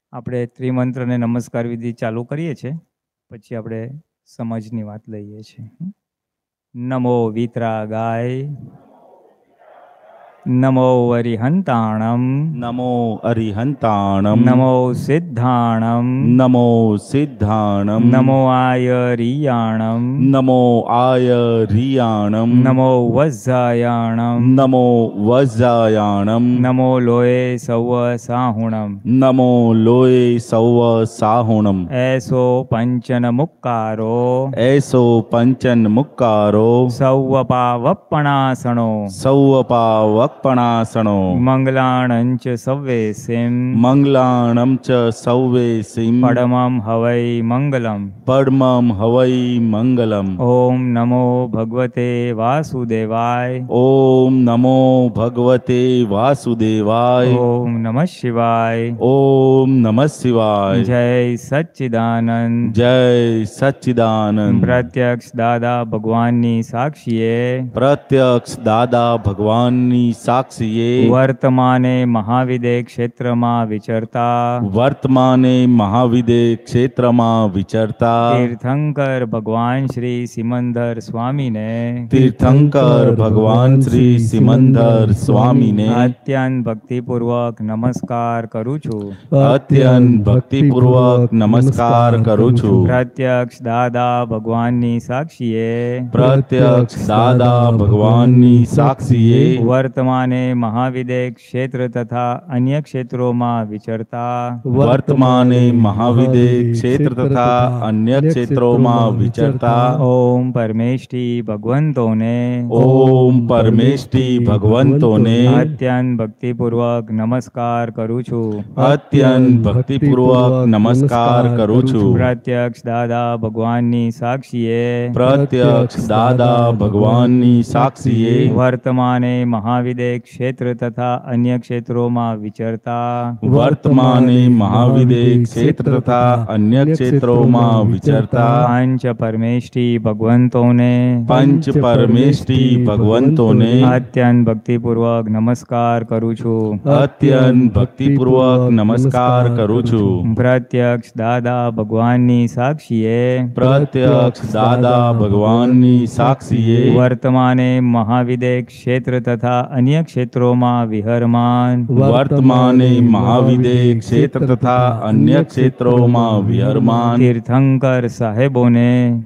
આપણે ત્રિમંત્રને નમસ્કાર વિધિ ચાલુ કરીએ છીએ, પછી આપણે સમજની વાત લઈએ છીએ. નમો વિતરાગાય, નમો અરિહંતાણમ, નમો અરિહંતાણમ, નમો સિદ્ધાણમ, નમો સિદ્ધાણમ, નમો આયરિયાણમ, નમો આયરિયાણમ, નમો વજ્જાયાણમ, નમો વજ્જાયાણમ, નમો લોય સૌ સાહુણમ, નમો લોય સૌ સાહુણમ, એસો પંચન મુક્કારો, એસો પંચન મુક્કારો, સૌવપાવપણાસણો, સૌપાવપણાસણો, મંગલાણંચ સવ્વેસિમ, મંગલાણમ ચ સૌવેસિમ, પડમમ હવૈ મંગલમ. પડમમ હવૈ મંગલમ. ઓમ નમો ભગવતે વાસુદેવાય. ઓમ નમો ભગવતે વાસુદેવાય. ઓમ નમઃ શિવાય. ઓમ નમઃ શિવાય. જય સચ્ચિદાનંદ. જય સચ્ચિદાનંદ. પ્રત્યક્ષ દાદા ભગવાનની સાક્ષીએ, પ્રત્યક્ષ દાદા ભગવાનની સાક્ષીએ, વર્તમાને મહાવિદે ક્ષેત્રમાં વિચરતા, વર્તમાને મહાવિદે ક્ષેત્રમાં વિચરતા, તીર્થંકર ભગવાન શ્રી સિમંદર સ્વામીને, તીર્થંકર ભગવાન શ્રી સિમંદર સ્વામીને અત્યંત ભક્તિપૂર્વક નમસ્કાર કરું છું. અત્યંત ભક્તિપૂર્વક નમસ્કાર કરું છું. પ્રત્યક્ષ દાદા ભગવાનની સાક્ષીએ, પ્રત્યક્ષ દાદા ભગવાનની સાક્ષીએ, વર્તમાને મહાવિદે ક્ષેત્ર તથા અન્ય ક્ષેત્રોમાં વિચરતા, વર્તમાને મહાવિદે ક્ષેત્ર તથા અન્ય ક્ષેત્રોમાં વિચરતા, ઓમ પરમેષ્ઠી ભગવંતોને, ઓમ પરમેષ્ઠી ભગવંતોને અત્યંત ભક્તિપૂર્વક નમસ્કાર કરું છું. અત્યંત ભક્તિપૂર્વક નમસ્કાર કરું છું. પ્રત્યક્ષ દાદા ભગવાનની સાક્ષીએ, પ્રત્યક્ષ દાદા ભગવાનની સાક્ષીએ, વર્તમાને મહાવિદે ક્ષેત્ર તથા અન્ય ક્ષેત્રોમાં વિચરતા, વર્તમાને મહાવિદે ક્ષેત્ર તથા અન્ય ક્ષેત્રોમાં વિચરતા, પંચ પરમેષ્ઠી ભગવંતોને, પંચ પરમેષ્ઠી ભગવંતોને અત્યંત ભક્તિપૂર્વક નમસ્કાર કરું છું. અત્યંત ભક્તિપૂર્વક નમસ્કાર કરું છું. પ્રત્યક્ષ દાદા ભગવાનની સાક્ષીએ, પ્રત્યક્ષ દાદા ભગવાનની સાક્ષીએ, વર્તમાને મહાવિદે ક્ષેત્ર તથા અન્ય ક્ષેત્રોમાં વિહરમાન, વર્તમાને મહાવિદે ક્ષેત્ર તથા અન્ય ક્ષેત્રોમાં વિહરમાન, તીર્થંકર સાહેબોને,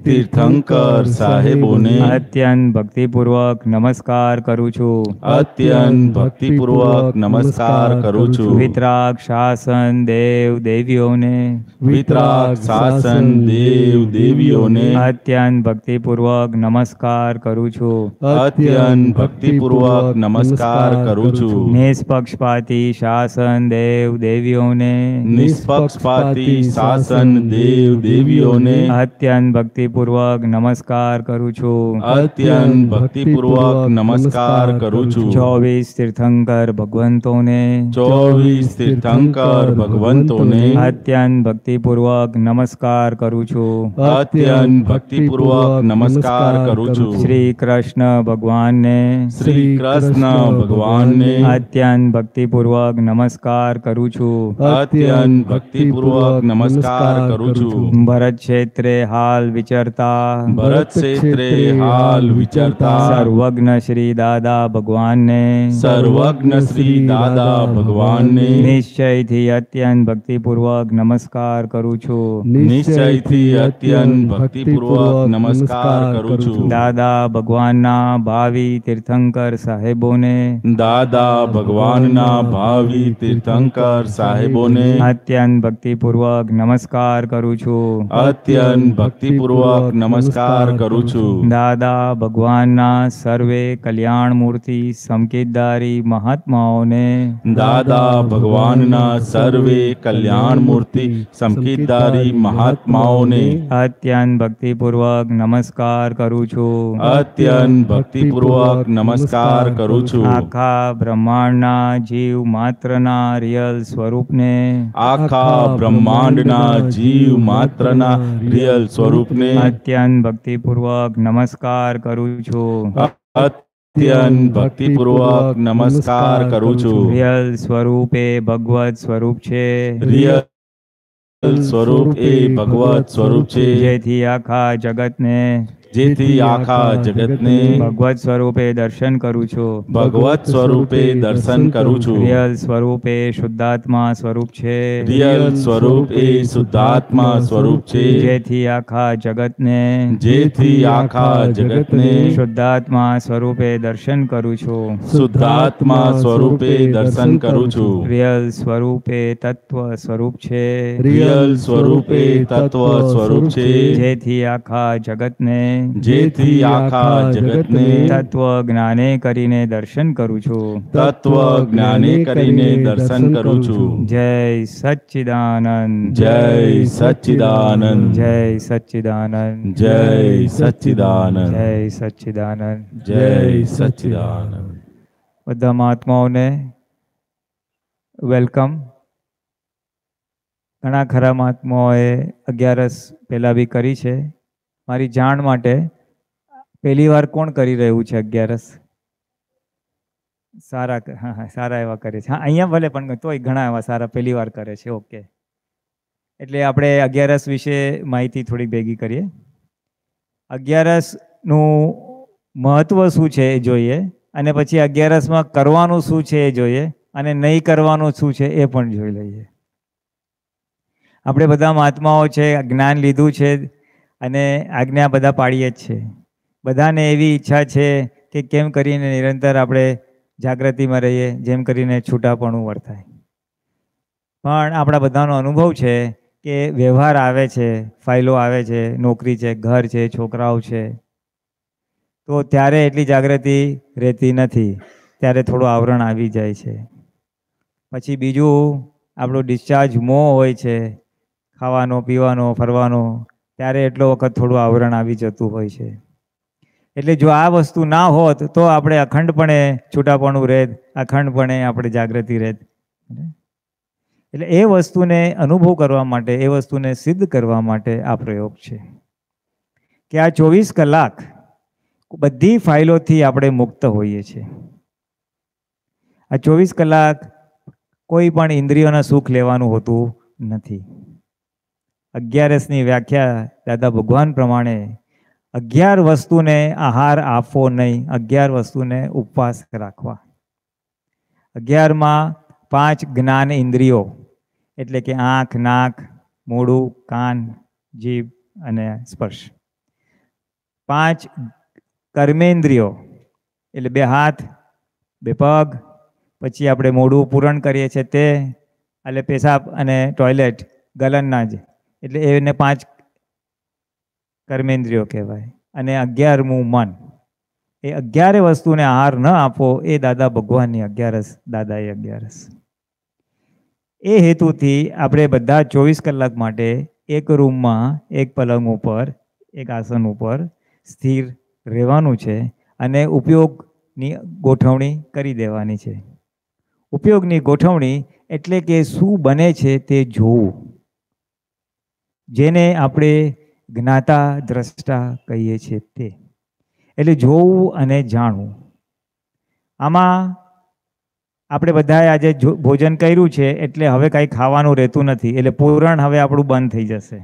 તીર્થંકર સાહેબોને અત્યંત ભક્તિપૂર્વક નમસ્કાર કરું છું. અત્યંત ભક્તિપૂર્વક નમસ્કાર કરું છું. વિતરાગ શાસન દેવ દેવીઓને, વિતરાગ શાસન દેવ દેવીઓને અત્યંત ભક્તિપૂર્વક નમસ્કાર કરું છું. અત્યંત ભક્તિપૂર્વક નમસ્કાર કરું છું. નિષ્પક્ષપાતી શાસન દેવ દેવીઓને, નિષ્પક્ષપાતી શાસન દેવ દેવીઓને અત્યંત ભક્તિપૂર્વક નમસ્કાર કરું છું. અત્યંત ભક્તિપૂર્વક નમસ્કાર કરું છું. 24 તીર્થંકર ભગવંતોને, 24 તીર્થંકર ભગવંતોને અત્યંત ભક્તિપૂર્વક નમસ્કાર કરું છું. અત્યંત ભક્તિપૂર્વક નમસ્કાર કરું છું. શ્રી કૃષ્ણ ભગવાનને, શ્રી કૃષ્ણ ભગવાનને અત્યંત ભક્તિપૂર્વક નમસ્કાર કરું છું. અત્યંત ભક્તિપૂર્વક નમસ્કાર કરું છું. ભરત ક્ષેત્રે હાલ વિચરતા, ભરત ક્ષેત્રે હાલ વિચરતા, સર્વજ્ઞ શ્રી દાદા ભગવાનને, સર્વજ્ઞ શ્રી દાદા ભગવાનને નિશ્ચયથી અત્યંત ભક્તિપૂર્વક નમસ્કાર કરું છું. નિશ્ચયથી અત્યંત ભક્તિપૂર્વક નમસ્કાર કરું છું. દાદા ભગવાનના ભાવિ તીર્થંકર સાહેબોને, દાદા ભગવાનના ભાવિ તીર્થંકર સાહેબોને અત્યંત ભક્તિપૂર્વક નમસ્કાર કરું છું. અત્યંત ભક્તિપૂર્વક નમસ્કાર કરું છું. દાદા ભગવાનના સર્વે કલ્યાણ મૂર્તિ સમકીતદારી મહાત્માઓને, દાદા ભગવાનના સર્વે કલ્યાણ મૂર્તિ સમકીતદારી મહાત્માઓને અત્યંત ભક્તિપૂર્વક નમસ્કાર કરું છું. અત્યંત ભક્તિપૂર્વક નમસ્કાર કરું છું. આખા બ્રહ્માંડના જીવ માત્રના રિયલ સ્વરૂપને, આખા બ્રહ્માંડના જીવ માત્રના રિયલ સ્વરૂપને અત્યંત ભક્તિપૂર્વક નમસ્કાર કરું છું. અત્યંત ભક્તિપૂર્વક નમસ્કાર કરું છું. રિયલ સ્વરૂપ એ ભગવત સ્વરૂપ છે. રિયલ સ્વરૂપ એ ભગવત સ્વરૂપ છે, જેથી આખા જગતને જેથી આખા જગતને ભગવત સ્વરૂપે દર્શન કરું છું. ભગવત સ્વરૂપે દર્શન કરું છું. રિયલ સ્વરૂપ એ શુદ્ધાત્મા સ્વરૂપ છે. રિયલ સ્વરૂપ એ શુદ્ધાત્મા સ્વરૂપ છે, જેથી આખા જગતને જેથી આખા જગતને શુદ્ધાત્મા સ્વરૂપે દર્શન કરું છું. શુદ્ધાત્મા સ્વરૂપે દર્શન કરું છું. રિયલ સ્વરૂપે તત્વ સ્વરૂપ છે. રિયલ સ્વરૂપે તત્વ સ્વરૂપ છે, જેથી આખા જગતને જેથી આખા જગતને તત્વ જ્ઞાને કરીને દર્શન કરું છું. તત્વ જ્ઞાને કરીને દર્શન કરું છું. જય સચ્ચિદાનંદ, જય સચ્ચિદાનંદ, જય સચ્ચિદાનંદ, જય સચ્ચિદાનંદ, જય સચ્ચિદાનંદ. જય સચ્ચિદાનંદ. બધા મહાત્માઓને વેલકમ. ઘણા ખરા મહાત્માઓએ 11 પહેલાં બી કરી છે. મારી જાણ માટે પહેલી વાર કોણ કરી રહ્યું છે 11? સારા, હા સારા એવા કરે છે. હા, અહીંયા ભલે પણ તોય ઘણા એવા સારા પહેલી વાર કરે છે. ઓકે, એટલે આપણે 11 વિશે માહિતી થોડી ભેગી કરીએ. 11નું મહત્વ શું છે એ જોઈએ, અને પછી 11માં કરવાનું શું છે એ જોઈએ, અને નહીં કરવાનું શું છે એ પણ જોઈ લઈએ. આપણે બધા મહાત્માઓ છે, જ્ઞાન લીધું છે અને આજ્ઞા બધા પાડીએ જ છે. બધાને એવી ઈચ્છા છે કે કેમ કરીને નિરંતર આપણે જાગૃતિમાં રહીએ, જેમ કરીને છૂટાપણું વર્તાય. પણ આપણા બધાનો અનુભવ છે કે વ્યવહાર આવે છે, ફાઇલો આવે છે, નોકરી છે, ઘર છે, છોકરાઓ છે, તો ત્યારે એટલી જાગૃતિ રહેતી નથી. ત્યારે થોડું આવરણ આવી જાય છે. પછી બીજું આપણો ડિસ્ચાર્જ મોહ હોય છે, ખાવાનો, પીવાનો, ફરવાનો, ત્યારે એટલો વખત થોડું આવરણ આવી જતું હોય છે. એટલે જો આ વસ્તુ ના હોત તો આપણે અખંડપણે છૂટાપણું રહેત, અખંડપણે આપણે જાગૃતિ રહેત. એટલે એ વસ્તુને અનુભવ કરવા માટે, એ વસ્તુને સિદ્ધ કરવા માટે આ પ્રયોગ છે કે આ 24 કલાક બધી ફાઇલોથી આપણે મુક્ત હોઈએ છીએ. આ 24 કલાક કોઈ પણ ઇન્દ્રિયોના સુખ લેવાનું હોતું નથી. 11ની વ્યાખ્યા દાદા ભગવાન પ્રમાણે 11 વસ્તુને આહાર આપવો નહીં, 11 વસ્તુને ઉપવાસ રાખવા. 11માં 5 જ્ઞાન ઇન્દ્રિયો, એટલે કે આંખ, નાક, મોઢું, કાન, જીભ અને સ્પર્શ. 5 કર્મેન્દ્રિયો, એટલે 2 હાથ, 2 પગ, પછી આપણે મોઢું પૂરણ કરીએ છીએ તે, એટલે પેશાબ અને ટોયલેટ ગલનના જ, એટલે એને 5 કર્મેન્દ્રિયો કહેવાય. અને 11મું મન. એ 11 વસ્તુને આહાર ન આપો એ દાદા ભગવાનની 11, દાદાએ 11. એ હેતુથી આપણે બધા 24 કલાક માટે એક રૂમમાં, એક પલંગ ઉપર, એક આસન ઉપર સ્થિર રહેવાનું છે અને ઉપયોગની ગોઠવણી કરી દેવાની છે. ઉપયોગની ગોઠવણી એટલે કે શું બને છે તે જોવું, જેને આપણે જ્ઞાતા દ્રષ્ટા કહીએ છીએ તે. એટલે જોવું અને જાણવું. આમાં આપણે બધાએ આજે ભોજન કર્યું છે એટલે હવે કાંઈ ખાવાનું રહેતું નથી, એટલે પૂરણ હવે આપણું બંધ થઈ જશે.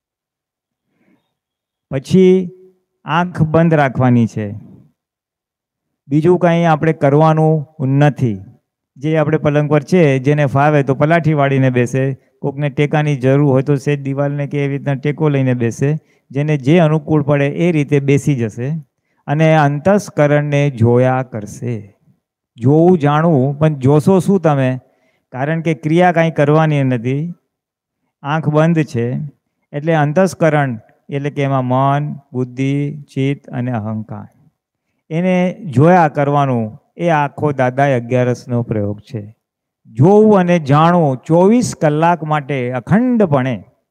પછી આંખ બંધ રાખવાની છે. બીજું કંઈ આપણે કરવાનું નથી. જે આપણે પલંગ પર છે, જેને ફાવે તો પલાઠી વાળીને બેસે, કોકને ટેકાની જરૂર હોય તો સેજ દિવાલને કે એવી રીતના ટેકો લઈને બેસે, જેને જે અનુકૂળ પડે એ રીતે બેસી જશે અને અંતસ્કરણને જોયા કરશે. જોવું, જાણવું, પણ જોશો શું તમે? કારણ કે ક્રિયા કાંઈ કરવાની નથી, આંખ બંધ છે. એટલે અંતસ્કરણ એટલે કે એમાં મન, બુદ્ધિ, ચિત્ત અને અહંકાર, એને જોયા કરવાનું. એ આખો દાદા 11નો પ્રયોગ છે. જોવું અને જાણવું 24 કલાક માટે અખંડપણે,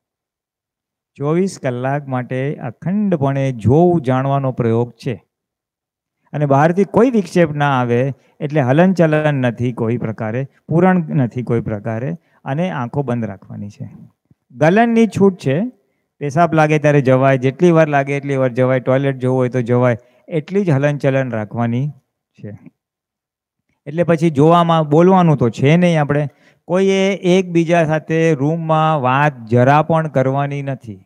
24 કલાક માટે અખંડપણે જોવું, જાણવાનો પ્રયોગ છે. અને બહારથી કોઈ વિક્ષેપ ના આવે, એટલે હલનચલન નથી કોઈ પ્રકારે, પૂરણ નથી કોઈ પ્રકારે, અને આંખો બંધ રાખવાની છે. ગલનની છૂટ છે. પેશાબ લાગે ત્યારે જવાય, જેટલી વાર લાગે એટલી વાર જવાય, ટોયલેટ જવું હોય તો જવાય, એટલી જ હલનચલન રાખવાની છે. એટલે પછી જોવામાં બોલવાનું તો છે નહીં આપણે, કોઈએ એકબીજા સાથે રૂમમાં વાત જરા પણ કરવાની નથી.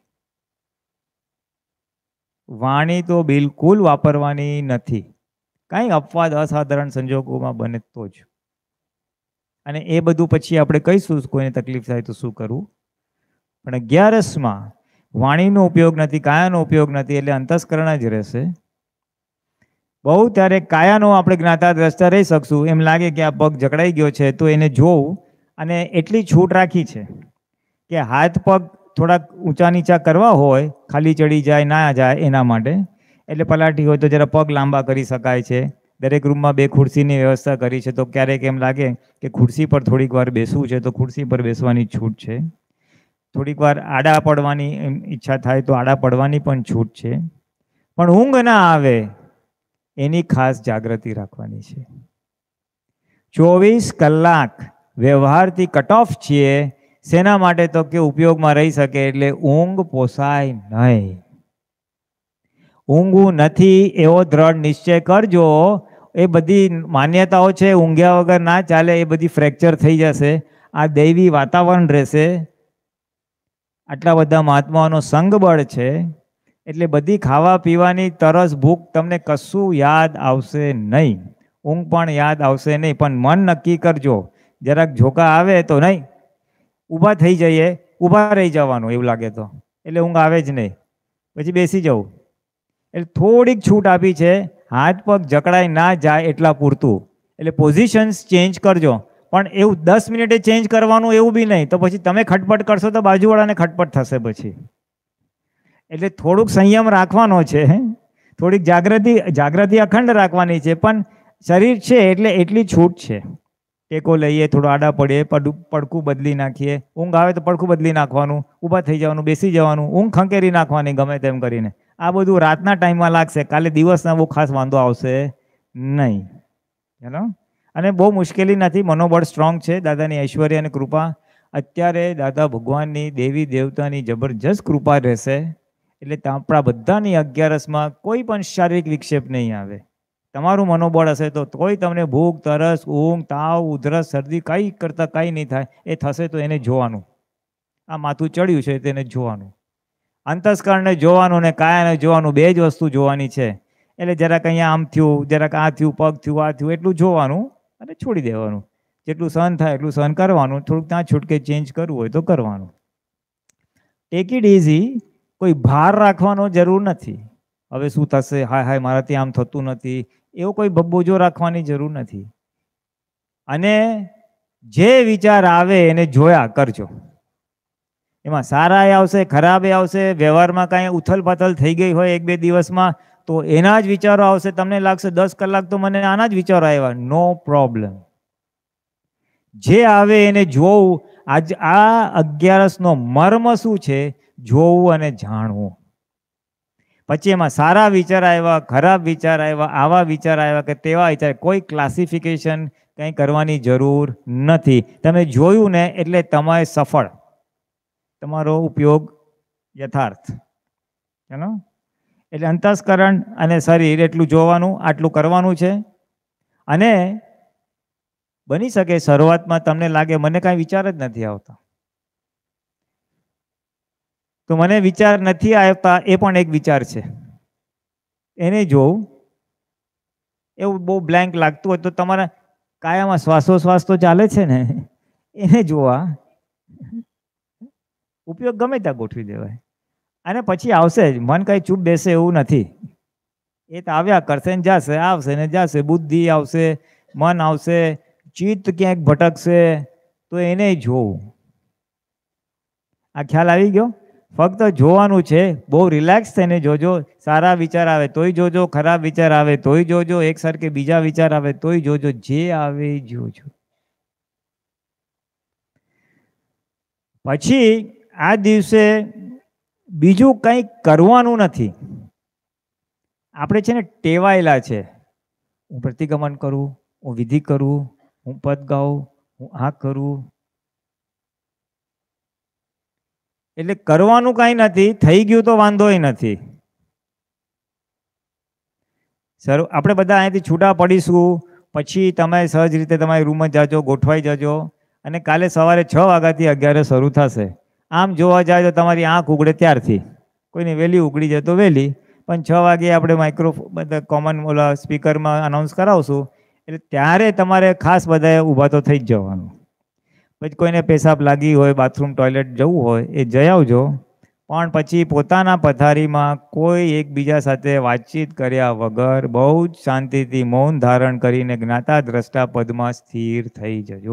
વાણી તો બિલકુલ વાપરવાની નથી. કાંઈ અપવાદ અસાધારણ સંજોગોમાં બને તો જ. અને એ બધું પછી આપણે કહીશું કોઈને તકલીફ થાય તો શું કરવું. પણ 11માં વાણીનો ઉપયોગ નથી, કાયાનો ઉપયોગ નથી, એટલે અંતસ્કરણ જ રહેશે. બહુ ત્યારે કાયાનો આપણે જ્ઞાતા દ્રષ્ટા રહી શકશું. એમ લાગે કે આ પગ જકડાઈ ગયો છે તો એને જોવું, અને એટલી છૂટ રાખી છે કે હાથ પગ થોડાક ઊંચા નીચા કરવા હોય, ખાલી ચડી જાય ના જાય એના માટે, એટલે પલાઠી હોય તો જરા પગ લાંબા કરી શકાય છે. દરેક રૂમમાં 2 ખુરશીની વ્યવસ્થા કરી છે, તો ક્યારેક એમ લાગે કે ખુરશી પર થોડીક વાર બેસવું છે તો ખુરશી પર બેસવાની છૂટ છે. થોડીક વાર આડા પડવાની ઈચ્છા થાય તો આડા પડવાની પણ છૂટ છે. પણ ઊંઘ ના આવે એની ખાસ જાગૃતિ રાખવાની છે. 24 કલાક વ્યવહારથી કટ ઓફ છીએ. શેના માટે? તો કે ઉપયોગમાં રહી શકે, એટલે ઊંઘ પોસાય નહીં. ઊંઘવું નથી એવો દ્રઢ નિશ્ચય કરજો. એ બધી માન્યતાઓ છે ઊંઘ્યા વગર ના ચાલે, એ બધી ફ્રેક્ચર થઈ જશે. આ દૈવી વાતાવરણ રહેશે. આટલા બધા મહાત્માઓનો સંગબળ છે, એટલે બધી ખાવા પીવાની તરસ ભૂખ તમને કશું યાદ આવશે નહીં. ઊંઘ પણ યાદ આવશે નહીં. પણ મન નક્કી કરજો, જરાક ઝોકા આવે તો નહીં, ઊભા થઈ જઈએ, ઊભા રહી જવાનું એવું લાગે તો, એટલે ઊંઘ આવે જ નહીં. પછી બેસી જવું. એટલે થોડીક છૂટ આપી છે, હાથ પગ જકડાઈ ના જાય એટલા પૂરતું. એટલે પોઝિશન્સ ચેન્જ કરજો, પણ એવું 10 મિનિટે ચેન્જ કરવાનું એવું બી નહીં. તો પછી તમે ખટપટ કરશો તો બાજુવાળાને ખટપટ થશે પછી. એટલે થોડુંક સંયમ રાખવાનો છે, થોડીક જાગૃતિ અખંડ રાખવાની છે. પણ શરીર છે એટલે એટલી છૂટ છે. ટેકો લઈએ, થોડો આડા પડીએ, પડખું બદલી નાખીએ. ઊંઘ આવે તો પડખું બદલી નાખવાનું, ઊભા થઈ જવાનું, બેસી જવાનું, ઊંઘ ખંકેરી નાખવાની ગમે તેમ કરીને. આ બધું રાતના ટાઈમમાં લાગશે, કાલે દિવસના બહુ ખાસ વાંધો આવશે નહીં. હેલો. અને બહુ મુશ્કેલી નથી, મનોબળ સ્ટ્રોંગ છે, દાદાની ઐશ્વર્ય અને કૃપા. અત્યારે દાદા ભગવાનની દેવી દેવતાની જબરજસ્ત કૃપા રહેશે. એટલે આપણા બધાની 11માં કોઈ પણ શારીરિક વિક્ષેપ નહીં આવે. તમારું મનોબળ હશે તો કોઈ તમને ભૂખ, તરસ, ઊંઘ, તાવ, ઉધરસ, શરદી કંઈ કરતાં કંઈ નહીં થાય. એ થશે તો એને જોવાનું. આ માથું ચડ્યું છે તેને જોવાનું, અંતસ્કરણને જોવાનું ને કાયાને જોવાનું. 2 જ વસ્તુ જોવાની છે. એટલે જરાક અહીંયા આમ થયું, જરાક આ થયું, પગ થયું, આ થયું, એટલું જોવાનું અને છોડી દેવાનું. જેટલું સહન થાય એટલું સહન કરવાનું. થોડુંક ત્યાં છૂટકે ચેન્જ કરવું હોય તો કરવાનું. Take it easy. કોઈ ભાર રાખવાનો જરૂર નથી. હવે શું થશે, હાય હાય મારાથી આમ થતું નથી, એવો કોઈ બોજો રાખવાની જરૂર નથી. અને જે વિચાર આવે એને જોયા કરજો. એમાં સારા આવશે, ખરાબ આવશે. વ્યવહારમાં કાંઈ ઉથલ પાથલ થઈ ગઈ હોય 1-2 દિવસમાં તો એના જ વિચારો આવશે. તમને લાગશે 10 કલાક તો મને આના જ વિચારો આવ્યા. No problem. જે આવે એને જોવું. આજ આ 11નો મર્મ શું છે? જોવું અને જાણવું. પછી એમાં સારા વિચાર આવ્યા, ખરાબ વિચાર આવ્યા, આવા વિચાર આવ્યા કે તેવા વિચાર, કોઈ ક્લાસિફિકેશન કંઈ કરવાની જરૂર નથી. તમે જોયું ને એટલે તમારે સફળ, તમારો ઉપયોગ યથાર્થ. ચાલો. એટલે અંતસ્કરણ અને શરીર એટલું જોવાનું, આટલું કરવાનું છે. અને બની શકે શરૂઆતમાં તમને લાગે મને કાંઈ વિચાર જ નથી આવતા, તો મને વિચાર નથી આવતા એ પણ એક વિચાર છે. એને જોવું. એવું બહુ બ્લેન્ક લાગતું હોય તો તમારા કાયામાં શ્વાસોશ્વાસ તો ચાલે છે ને, એને જોવા. ઉપયોગ ગમે ત્યાં ગોઠવી દેવાય. અને પછી આવશે જ. મન કંઈ ચૂપ બેસે એવું નથી. એ તો આવ્યા કરશે ને જશે, આવશે ને જશે. બુદ્ધિ આવશે, મન આવશે, ચિત્ત ક્યાંક ભટકશે તો એને જોવું. આ ખ્યાલ આવી ગયો? ફક્ત જોવાનું છે. બહુ રિલેક્સ થઈને જોજો. સારા વિચાર આવે તોય જોજો, ખરાબ વિચાર આવે તોય જોજો, એક સરખે બીજા વિચાર આવે તોય જોજો. જે આવે જોજો. પછી આ દિવસે બીજું કંઈ કરવાનું નથી. આપણે છે ને ટેવાયેલા છે, હું પ્રતિગમન કરું, હું વિધિ કરું, હું પદ ગાઉં, હું આ કરું. એટલે કરવાનું કાંઈ નથી. થઈ ગયું તો વાંધોય નથી. સર આપણે બધા અહીંયાથી છૂટા પડીશું. પછી તમે સહજ રીતે તમારી રૂમમાં જાજો, ગોઠવાઈ જજો. અને કાલે સવારે 6 વાગ્યાથી 11 શરૂ થશે. આમ જોવા જાય તો તમારી આંખ ઉગડે ત્યારથી, કોઈની વહેલી ઉગડી જાય તો વહેલી, પણ 6 વાગે આપણે બધા કોમન ઓલા સ્પીકરમાં અનાઉન્સ કરાવશું, એટલે ત્યારે તમારે ખાસ બધાએ ઊભા તો થઈ જ જવાનું. પછી કોઈને પેશાબ લાગી હોય, બાથરૂમ ટોયલેટ જવું હોય એ જઈ આવજો, પણ પછી પોતાના પથારીમાં કોઈ એકબીજા સાથે વાતચીત કર્યા વગર બહુ જ શાંતિથી મૌન ધારણ કરીને જ્ઞાતા દ્રષ્ટા પદમાં સ્થિર થઈ જજો.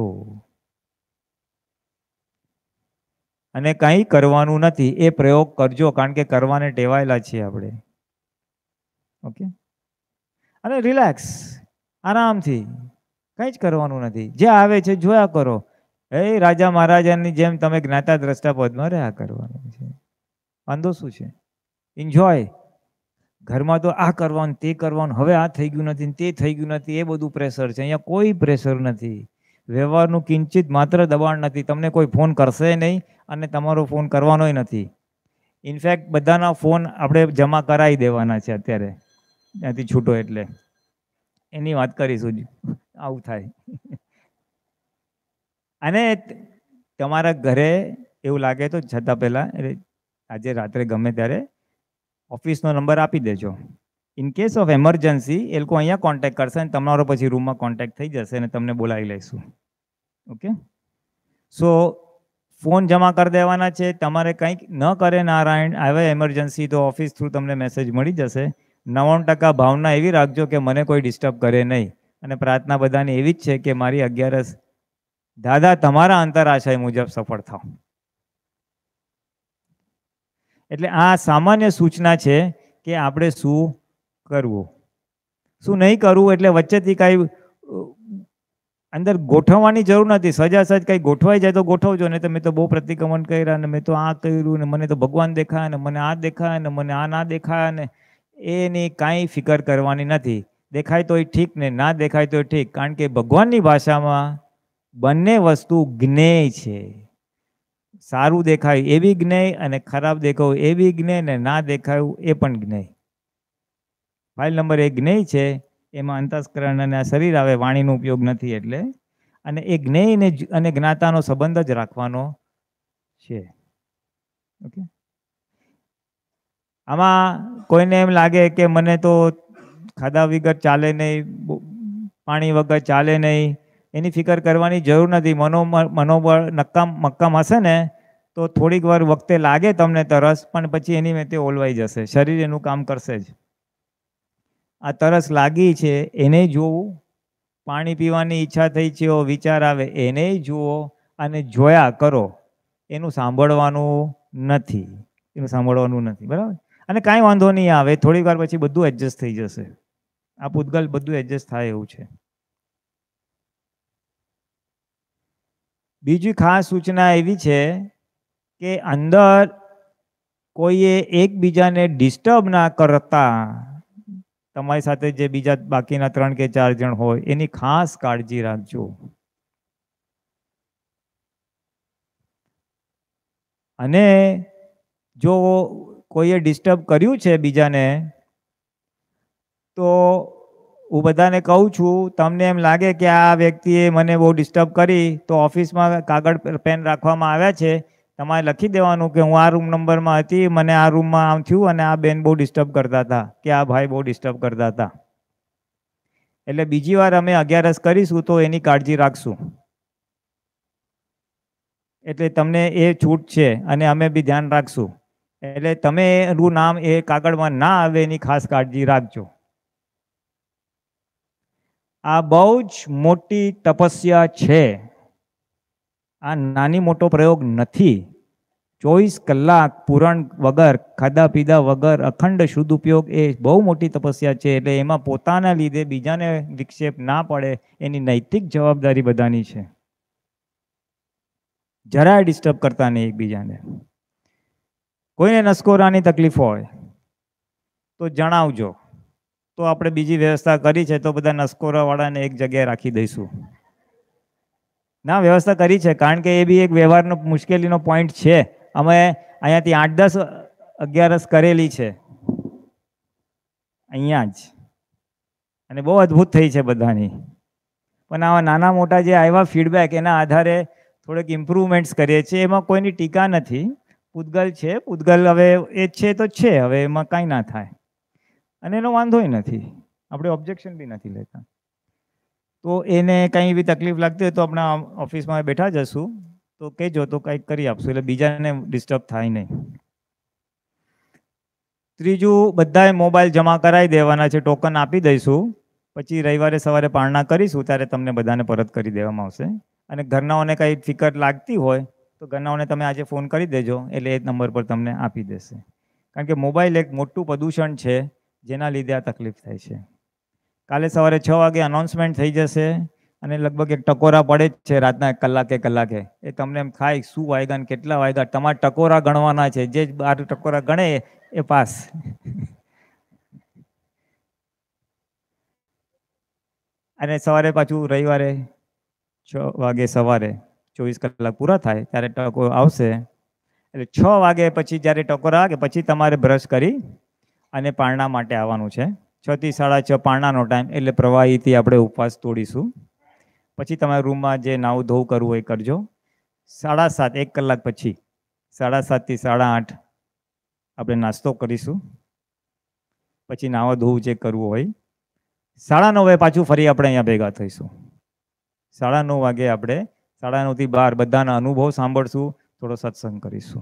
અને કંઈ કરવાનું નથી, એ પ્રયોગ કરજો, કારણ કે કરવાને ટેવાયેલા છીએ આપણે. ઓકે, અને રિલેક્સ, આરામથી, કંઈ જ કરવાનું નથી, જે આવે છે જોયા કરો. એ રાજા મહારાજાની જેમ તમે જ્ઞાતા દ્રષ્ટા પદમાં રહ્યા કરવાનું છે. વાંધો શું છે? એન્જોય. ઘરમાં તો આ કરવાનું, તે કરવાનું, હવે આ થઈ ગયું નથી, તે થઈ ગયું નથી, એ બધું પ્રેશર છે. અહીંયા કોઈ પ્રેશર નથી. વ્યવહારનું કિંચિત માત્ર દબાણ નથી. તમને કોઈ ફોન કરશે નહીં અને તમારો ફોન કરવાનોય નથી. ઇનફેક્ટ બધાના ફોન આપણે જમા કરાવી દેવાના છે અત્યારે, ત્યાંથી છૂટો એટલે એની વાત કરીશું. આવું થાય. અને તમારા ઘરે એવું લાગે તો છતાં પહેલાં આજે રાત્રે ગમે ત્યારે ઓફિસનો નંબર આપી દેજો. ઇન કેસ ઓફ એમરજન્સી એ લોકો અહીંયા કોન્ટેક્ટ કરશે અને તમારો પછી રૂમમાં કોન્ટેક્ટ થઈ જશે અને તમને બોલાવી લઈશું. ઓકે, સો ફોન જમા કરી દેવાના છે. તમારે કંઈક ન કરે નારાયણ આવે એમરજન્સી તો ઓફિસ થ્રુ તમને મેસેજ મળી જશે. 99% ભાવના એવી રાખજો કે મને કોઈ ડિસ્ટર્બ કરે નહીં. અને પ્રાર્થના બધાની એવી જ છે કે મારી 11 દાદા તમારા અંતરાશય મુજબ સફળ થાવ. એટલે આ સામાન્ય સૂચના છે કે આપણે શું કરવું, શું નહીં કરવું. એટલે વચ્ચેથી કાંઈ અંદર ગોઠવવાની જરૂર નથી. સજાસજ કંઈ ગોઠવાઈ જાય તો ગોઠવજો, ને તમે તો બહુ પ્રતિક્રમણ કર્યા ને મેં તો આ કર્યું ને મને તો ભગવાન દેખાય ને મને આ દેખાય ને મને આ ના દેખાય ને એની કાંઈ ફિકર કરવાની નથી. દેખાય તો એ ઠીક ને ના દેખાય તો ઠીક, કારણ કે ભગવાનની ભાષામાં બંને વસ્તુ જ્ઞેય છે. સારું દેખાય એ બી જ્ઞેય અને ખરાબ દેખાવું એ બી જ્ઞેય ને ના દેખાયું એ પણ જ્ઞેય. ફાઇલ નંબર 1 જ્ઞેય છે, એમાં અંતસ્કરણ અને આ શરીર આવે, વાણીનો ઉપયોગ નથી એટલે. અને એ જ્ઞેય અને જ્ઞાતાનો સંબંધ જ રાખવાનો છે. ઓકે, આમાં કોઈને એમ લાગે કે મને તો ખાધા વગર ચાલે નહીં, પાણી વગર ચાલે નહીં, એની ફિકર કરવાની જરૂર નથી. મનોબળ મક્કમ હશે ને તો થોડીક વાર વખતે લાગે તમને તરસ, પણ પછી એની મેં ઓલવાઈ જશે. શરીર એનું કામ કરશે જ. આ તરસ લાગી છે એને જોવું, પાણી પીવાની ઈચ્છા થઈ છે એવો વિચાર આવે એને જુઓ અને જોયા કરો. એનું સાંભળવાનું નથી, એનું સાંભળવાનું નથી. બરાબર? અને કાંઈ વાંધો નહીં આવે, થોડીક વાર પછી બધું એડજસ્ટ થઈ જશે. આ પૂતગલ બધું એડજસ્ટ થાય એવું છે. બીજી ખાસ સૂચના એવી છે કે અંદર કોઈએ એકબીજાને ડિસ્ટર્બ ના કરતા, તમારી સાથે જે બીજા બાકીના 3 કે 4 જણ હોય એની ખાસ કાળજી રાખજો. અને જો કોઈએ ડિસ્ટર્બ કર્યું છે બીજાને, તો હું બધાને કહું છું, તમને એમ લાગે કે આ વ્યક્તિએ મને બહુ ડિસ્ટર્બ કરી, તો ઓફિસમાં કાગળ પેન રાખવામાં આવ્યા છે. તમારે લખી દેવાનું કે હું આ રૂમ નંબરમાં હતી, મને આ રૂમમાં આમ થયું અને આ બેન બહુ ડિસ્ટર્બ કરતા હતા કે આ ભાઈ બહુ ડિસ્ટર્બ કરતા હતા. એટલે બીજી વાર અમે 11 કરીશું તો એની કાળજી રાખશું. એટલે તમને એ છૂટ છે અને અમે બી ધ્યાન રાખશું. એટલે તમે એનું નામ એ કાગળમાં ના આવે એની ખાસ કાળજી રાખજો. આ બહુ જ મોટી તપસ્યા છે. આ નાની મોટો પ્રયોગ નથી. 24 કલાક પૂરણ વગર, ખાધા પીધા વગર અખંડ શુદ્ધ ઉપયોગ એ બહુ મોટી તપસ્યા છે. એટલે એમાં પોતાના લીધે બીજાને વિક્ષેપ ના પડે એની નૈતિક જવાબદારી બધાની છે. જરાય ડિસ્ટર્બ કરતા નહીં એકબીજાને. કોઈને નસકોરાની તકલીફ હોય તો જણાવજો, તો આપણે બીજી વ્યવસ્થા કરી છે, તો બધા નસકોરાવાળાને એક જગ્યાએ રાખી દઈશું. ના, વ્યવસ્થા કરી છે, કારણ કે એ બી એક વ્યવહારનો મુશ્કેલીનો પોઈન્ટ છે. અમે અહીંયાથી 8-10 11 કરેલી છે અહીંયા જ, અને બહુ અદ્ભુત થઈ છે બધાની. પણ આવા નાના મોટા જે આવ્યા ફીડબેક, એના આધારે થોડેક ઇમ્પ્રુવમેન્ટ્સ કરીએ છીએ. એમાં કોઈની ટીકા નથી. પૂતગલ છે, પૂતગલ હવે એ છે તો છે, હવે એમાં કાંઈ ના થાય અને એનો વાંધોય નથી, આપણે ઓબ્જેક્શન બી નથી લેતા. તો એને કંઈ એવી તકલીફ લાગતી હોય તો આપણા ઓફિસમાં બેઠા જશું તો કહેજો તો કંઈક કરી આપશું, એટલે બીજાને ડિસ્ટર્બ થાય નહીં. ત્રીજું, બધાએ મોબાઈલ જમા કરાવી દેવાના છે, ટોકન આપી દઈશું. પછી રવિવારે સવારે પારણા કરીશું ત્યારે તમને બધાને પરત કરી દેવામાં આવશે. અને ઘરનાઓને કંઈ ફિકર લાગતી હોય તો ઘરનાઓને તમે આજે ફોન કરી દેજો, એટલે એ નંબર પર તમને આપી દેશે. કારણ કે મોબાઈલ એક મોટું પ્રદૂષણ છે જેના લીધે આ તકલીફ થાય છે. કાલે સવારે 6 વાગે અનાઉન્સમેન્ટ થઈ જશે અને લગભગ એક ટકોરા પડે જ છે રાતના કલાકે. એ તમને એમ થાય શું વાગ્યા ને કેટલા વાગ્યા, તમારે ટકોરા ગણવાના છે. જે 12 ટકોરા ગણે એ પાસ. અને સવારે પાછું રવિવારે 6 વાગે સવારે 24 કલાક પૂરા થાય ત્યારે ટકોરો આવશે. એટલે 6 વાગે પછી જ્યારે ટકોરા આવે પછી તમારે બ્રશ કરી અને પારણા માટે આવવાનું છે. 6 થી 6:30 પારણાનો ટાઈમ, એટલે પ્રવાહીથી આપણે ઉપવાસ તોડીશું. પછી તમારા રૂમમાં જે નાવું ધોવું કરવું હોય કરજો. 7:30 1 કલાક પછી 7:30 થી 8:30 આપણે નાસ્તો કરીશું. પછી નાવા ધોવું જે કરવું હોય. 9:30 પાછું ફરી આપણે અહીંયા ભેગા થઈશું. 9:30 વાગે આપણે 9:30 થી 12 બધાના અનુભવ સાંભળશું, થોડો સત્સંગ કરીશું.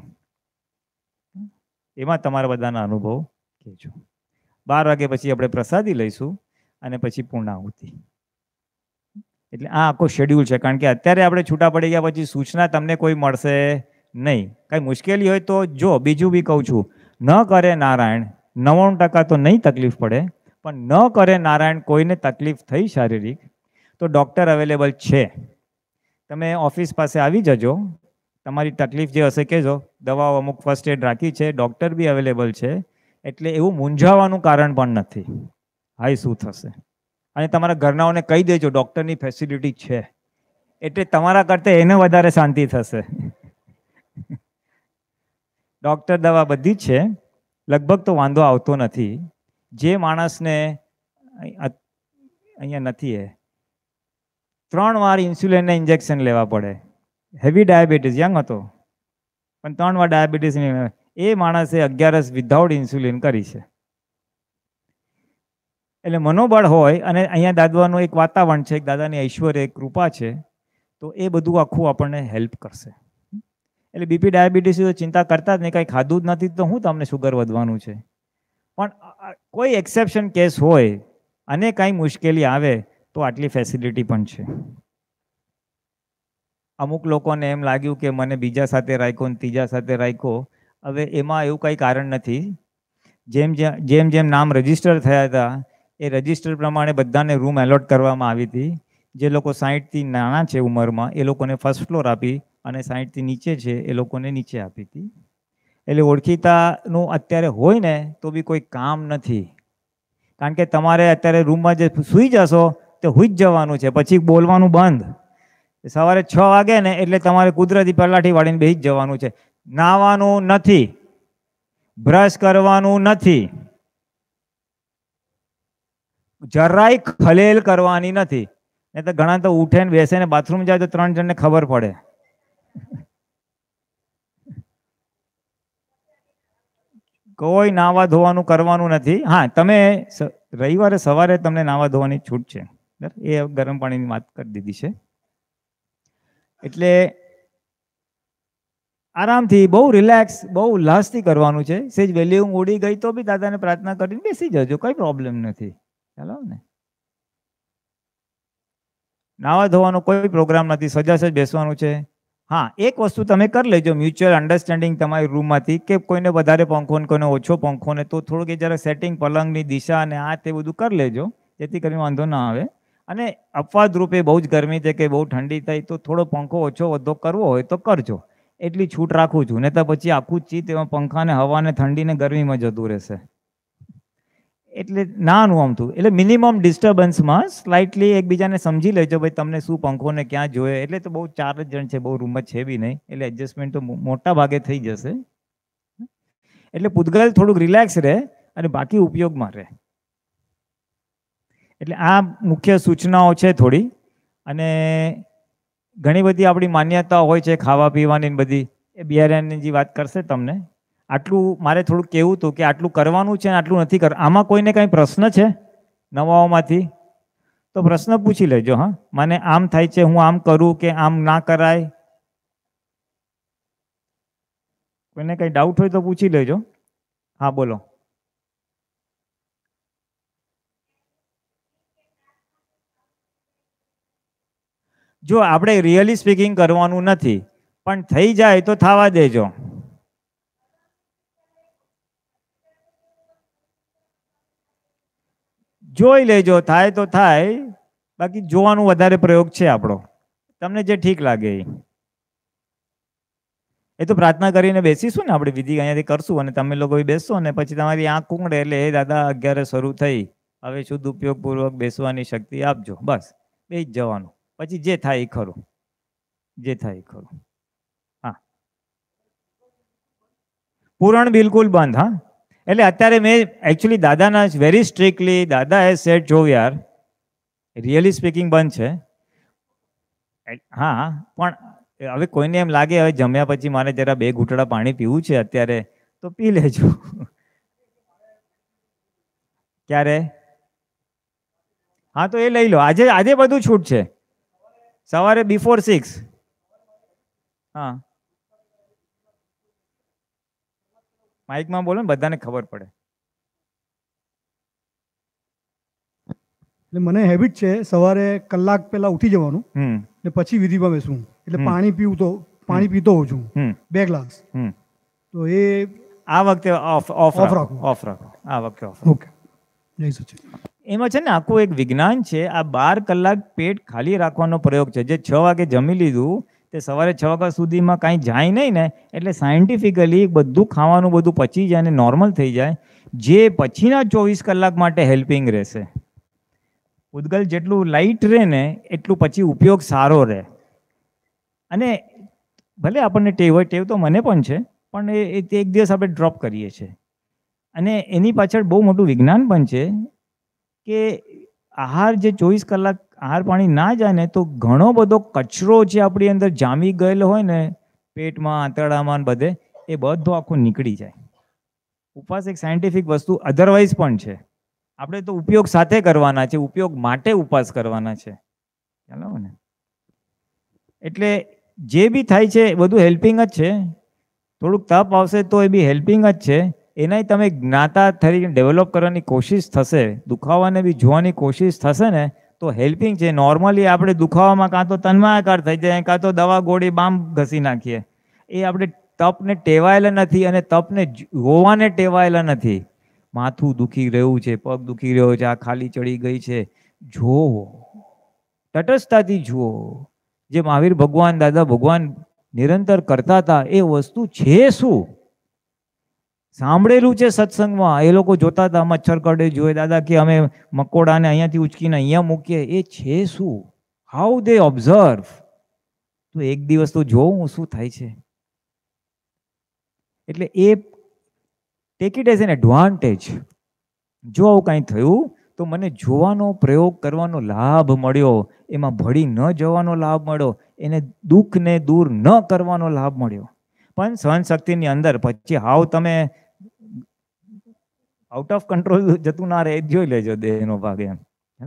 એમાં તમારા બધાના અનુભવ કહેજો. 12 વાગે પછી આપણે પ્રસાદી લઈશું અને પછી પૂર્ણાહુતિ. એટલે આ આખો શેડ્યુલ છે. કારણ કે અત્યારે આપણે છૂટા પડી ગયા પછી સૂચના તમને કોઈ મળશે નહીં. કાંઈ મુશ્કેલી હોય તો જો, બીજું બી કહું છું, ન કરે નારાયણ 99% તો નહીં તકલીફ પડે, પણ ન કરે નારાયણ કોઈને તકલીફ થઈ શારીરિક તો ડૉક્ટર અવેલેબલ છે. તમે ઓફિસ પાસે આવી જજો, તમારી તકલીફ જે હશે કહેજો, દવાઓ અમુક ફર્સ્ટ એડ રાખી છે, ડૉક્ટર બી અવેલેબલ છે. એટલે એવું મૂંઝાવાનું કારણ પણ નથી. હાઈ શું થશે, અને તમારા ઘરનાઓને કહી દેજો ડૉક્ટરની ફેસિલિટી છે, એટલે તમારા કરતાં એને વધારે શાંતિ થશે. ડૉક્ટર દવા બધી જ છે, લગભગ તો વાંધો આવતો નથી. જે માણસને અહીંયા નથી 3 વાર ઇન્સ્યુલિનના ઇન્જેક્શન લેવા પડે, હેવી ડાયાબિટીસ, યંગ હતો પણ 3 વાર ડાયાબિટીસ, એ માણસે 11 વિધાઉટ ઇન્સ્યુલિન કરી છે. એટલે મનોબળ હોય અને અહીંયા દાદાનું એક વાતાવરણ છે, દાદાની ઐશ્વર્ય કૃપા છે, તો એ બધું આખું આપણને હેલ્પ કરશે. એટલે બીપી ડાયાબિટીસ તો ચિંતા કરતા જ નહીં, કંઈ ખાધું જ નથી તો હું તમને શુગર વધવાનું છે. પણ કોઈ એક્સેપ્શન કેસ હોય અને કાંઈ મુશ્કેલી આવે તો આટલી ફેસિલિટી પણ છે. અમુક લોકોને એમ લાગ્યું કે મને બીજા સાથે રાખ્યો ને ત્રીજા સાથે રાખ્યો. હવે એમાં એવું કંઈ કારણ નથી. જેમ જેમ નામ રજીસ્ટર થયા હતા એ રજીસ્ટર પ્રમાણે બધાને રૂમ એલોટ કરવામાં આવી હતી. જે લોકો 60થી નાના છે ઉંમરમાં એ લોકોને ફર્સ્ટ ફ્લોર આપી અને 60થી નીચે છે એ લોકોને નીચે આપી હતી. એટલે ઓળખીતાનું અત્યારે હોય ને તો બી કોઈ કામ નથી. કારણ કે તમારે અત્યારે રૂમમાં જે સૂઈ જશો તે સૂઈ જ જવાનું છે, પછી બોલવાનું બંધ. સવારે 6 વાગે ને એટલે તમારે કુદરતી પલાઠી વાળીને બેસી જ જવાનું છે. નાવાનું નથી, બ્રશ કરવાનું નથી, જરાય ખલેલ કરવાની નથી. નહીં તો ઘણા તો ઉઠે ને બેસે ને બાથરૂમ જાય તો 3 જણને ખબર પડે. કોઈ નાવા ધોવાનું કરવાનું નથી. હા, તમે રવિવારે સવારે તમને નાવા ધોવાની છૂટ છે, એ ગરમ પાણીની વાત કરી દીધી છે. એટલે આરામથી બહુ રિલેક્સ, બહુ ઉલ્લાસથી કરવાનું છે. સેજ વહેલી ઊંઘ ઉડી ગઈ તો બી દાદાને પ્રાર્થના કરીને બેસી જજો, કોઈ પ્રોબ્લેમ નથી. ચાલો ને, નાવા ધોવાનો કોઈ પ્રોગ્રામ નથી, સજાસજ બેસવાનું છે. હા, એક વસ્તુ તમે કરી લેજો, મ્યુચ્યુઅલ અન્ડરસ્ટેન્ડિંગ તમારી રૂમમાંથી કે કોઈને વધારે પંખો ને કોઈને ઓછો પંખો ને, તો થોડુંક એ જરા સેટિંગ પલંગની દિશા અને આ તે બધું કરી લેજો, જેથી કરીને વાંધો ના આવે. અને અપવાદ રૂપે બહુ જ ગરમી થાય કે બહુ ઠંડી થાય તો થોડો પંખો ઓછો વધો કરવો હોય તો કરજો, એટલી છૂટ રાખું છું. ને તો પછી આખું ચીત એમાં પંખાને હવાને ઠંડીને ગરમીમાં જતું રહેશે. એટલે નાનું આમતું, એટલે મિનિમમ ડિસ્ટર્બન્સમાં સ્લાઇટલી એકબીજાને સમજી લેજો ભાઈ તમને શું પંખો ને ક્યાં જોઈએ. એટલે તો બહુ 4 જ જણ છે, બહુ રૂમમાં છે બી નહીં, એટલે એડજસ્ટમેન્ટ તો મોટા ભાગે થઈ જશે. એટલે પૂતગલ થોડુંક રિલેક્સ રહે અને બાકી ઉપયોગમાં રહે. એટલે આ મુખ્ય સૂચનાઓ છે થોડી. અને ઘણી બધી આપણી માન્યતાઓ હોય છે ખાવા પીવાની ને બધી, એ બિહારીની વાત કરશે તમને. આટલું મારે થોડું કહેવું હતું કે આટલું કરવાનું છે ને આટલું નથી કર. આમાં કોઈને કંઈ પ્રશ્ન છે નવાઓમાંથી? તો પ્રશ્ન પૂછી લેજો. હા, મને આમ થાય છે, હું આમ કરું કે આમ ના કરાય? કોઈને કંઈ ડાઉટ હોય તો પૂછી લેજો. હા બોલો. જો આપણે રિયલી સ્પીકિંગ કરવાનું નથી, પણ થઈ જાય તો થવા દેજો. જોઈ લેજો, થાય તો થાય, બાકી જોવાનું વધારે પ્રયોગ છે આપણો. તમને જે ઠીક લાગે એ તો પ્રાર્થના કરીને બેસીશું ને આપણે, વિધિ અહીંયાથી કરશું અને તમે લોકો બેસશો અને પછી તમારી આંખ કુંગડે એટલે એ દાદા 11 શરૂ થઈ, હવે શુદ્ધ ઉપયોગપૂર્વક બેસવાની શક્તિ આપજો. બસ બેસી જ જવાનું, પછી જે થાય એ ખરું, જે થાય એ ખરું. હા, પૂરણ બિલકુલ બંધ. હા, એટલે અત્યારે મેં એકચ્યુઅલી દાદાના વેરી સ્ટ્રિક્ટલી દાદા એ સેટ જો યાર રિયલી સ્પીકિંગ બંધ છે. હા, પણ હવે કોઈને એમ લાગે હવે જમ્યા પછી મારે જરા 2 ઘૂંટડા પાણી પીવું છે અત્યારે, તો પી લેજો. ક્યારે? હા, તો એ લઈ લો. આજે બધું છૂટ છે, સવારે બિફોર 6. હા, માઇકમાં બોલો ને, બધાને ખબર પડે. એટલે મને હેબિટ છે સવારે કલાક પહેલા ઉઠી જવાનું ને પછી વિધિમાં બેસવું. એટલે પાણી પીતો હોઉં છું 2 ગ્લાસ. તો એ આ વખતે ઓફ રાખો. આ વખતે ઓફ. ઓકે, જય સચિન. એમાં છે ને આખું એક વિજ્ઞાન છે. આ 12 કલાક પેટ ખાલી રાખવાનો પ્રયોગ છે. જે 6 વાગે જમી લીધું તે સવારે 6 વાગ્યા સુધીમાં કાંઈ જાય નહીં ને, એટલે સાયન્ટિફિકલી બધું ખાવાનું બધું પચી જાય અને નોર્મલ થઈ જાય, જે પછીના 24 કલાક માટે હેલ્પિંગ રહેશે. ઉદ્ગલ જેટલું લાઇટ રહે ને એટલું પછી ઉપયોગ સારો રહે. અને ભલે આપણને ટેવ હોય, ટેવ તો મને પણ છે, પણ એ એક દિવસ આપણે ડ્રોપ કરીએ છીએ. અને એની પાછળ બહુ મોટું વિજ્ઞાન પણ છે કે આહાર જે 24 કલાક આહાર પાણી ના જાય ને તો ઘણો બધો કચરો જે આપણી અંદર જામી ગયેલો હોય ને પેટમાં, આંતરડામાં બધે, એ બધો આખો નીકળી જાય. ઉપવાસ એક સાયન્ટિફિક વસ્તુ અધરવાઇઝ પણ છે. આપણે તો ઉપયોગ સાથે કરવાના છે, ઉપયોગ માટે ઉપવાસ કરવાના છે. ચાલો ને, એટલે જે બી થાય છે એ બધું હેલ્પિંગ જ છે. થોડુંક તપ આવશે તો એ બી હેલ્પિંગ જ છે. એનાય તમે જ્ઞાતા તરીકે ડેવલપ કરવાની કોશિશ થશે, દુખાવાને બી જોવાની કોશિશ થશે ને તો હેલ્પિંગ છે. નોર્મલી આપણે દુખાવામાં કાં તો તન્માયાકાર થઈ જાય, કાં તો દવા ગોળી બામ ઘસી નાખીએ. એ આપણે તપને ટેવાયેલા નથી અને તપને જોવાને ટેવાયેલા નથી. માથું દુખી રહ્યું છે, પગ દુખી રહ્યો છે, આ ખાલી ચડી ગઈ છે, જુઓ, તટસ્થતાથી જુઓ. જે મહાવીર ભગવાન, દાદા ભગવાન નિરંતર કરતા હતા એ વસ્તુ છે શું? સાંભળેલું છે સત્સંગમાં, એ લોકો જોતા હતા, મચ્છર કરડે જોઈએ, દાદા કે અમે મકોડાને અહીંયાથી ઉચકીને અહીંયા મૂકીએ. એ છે શું? How they observe. તો એક દિવસ તો જોઉં શું થાય છે. એટલે એ take it as an advantage. જો આવું કાંઈ થયું તો મને જોવાનો, પ્રયોગ કરવાનો લાભ મળ્યો, એમાં ભળી ન જવાનો લાભ મળ્યો, એને દુઃખને દૂર ન કરવાનો લાભ મળ્યો. પણ સહનશક્તિની અંદર પછી હાવ તમે આઉટ ઓફ કંટ્રોલ જતું ના રહે એ જોઈ લેજો દેહનો ભાગ એમ.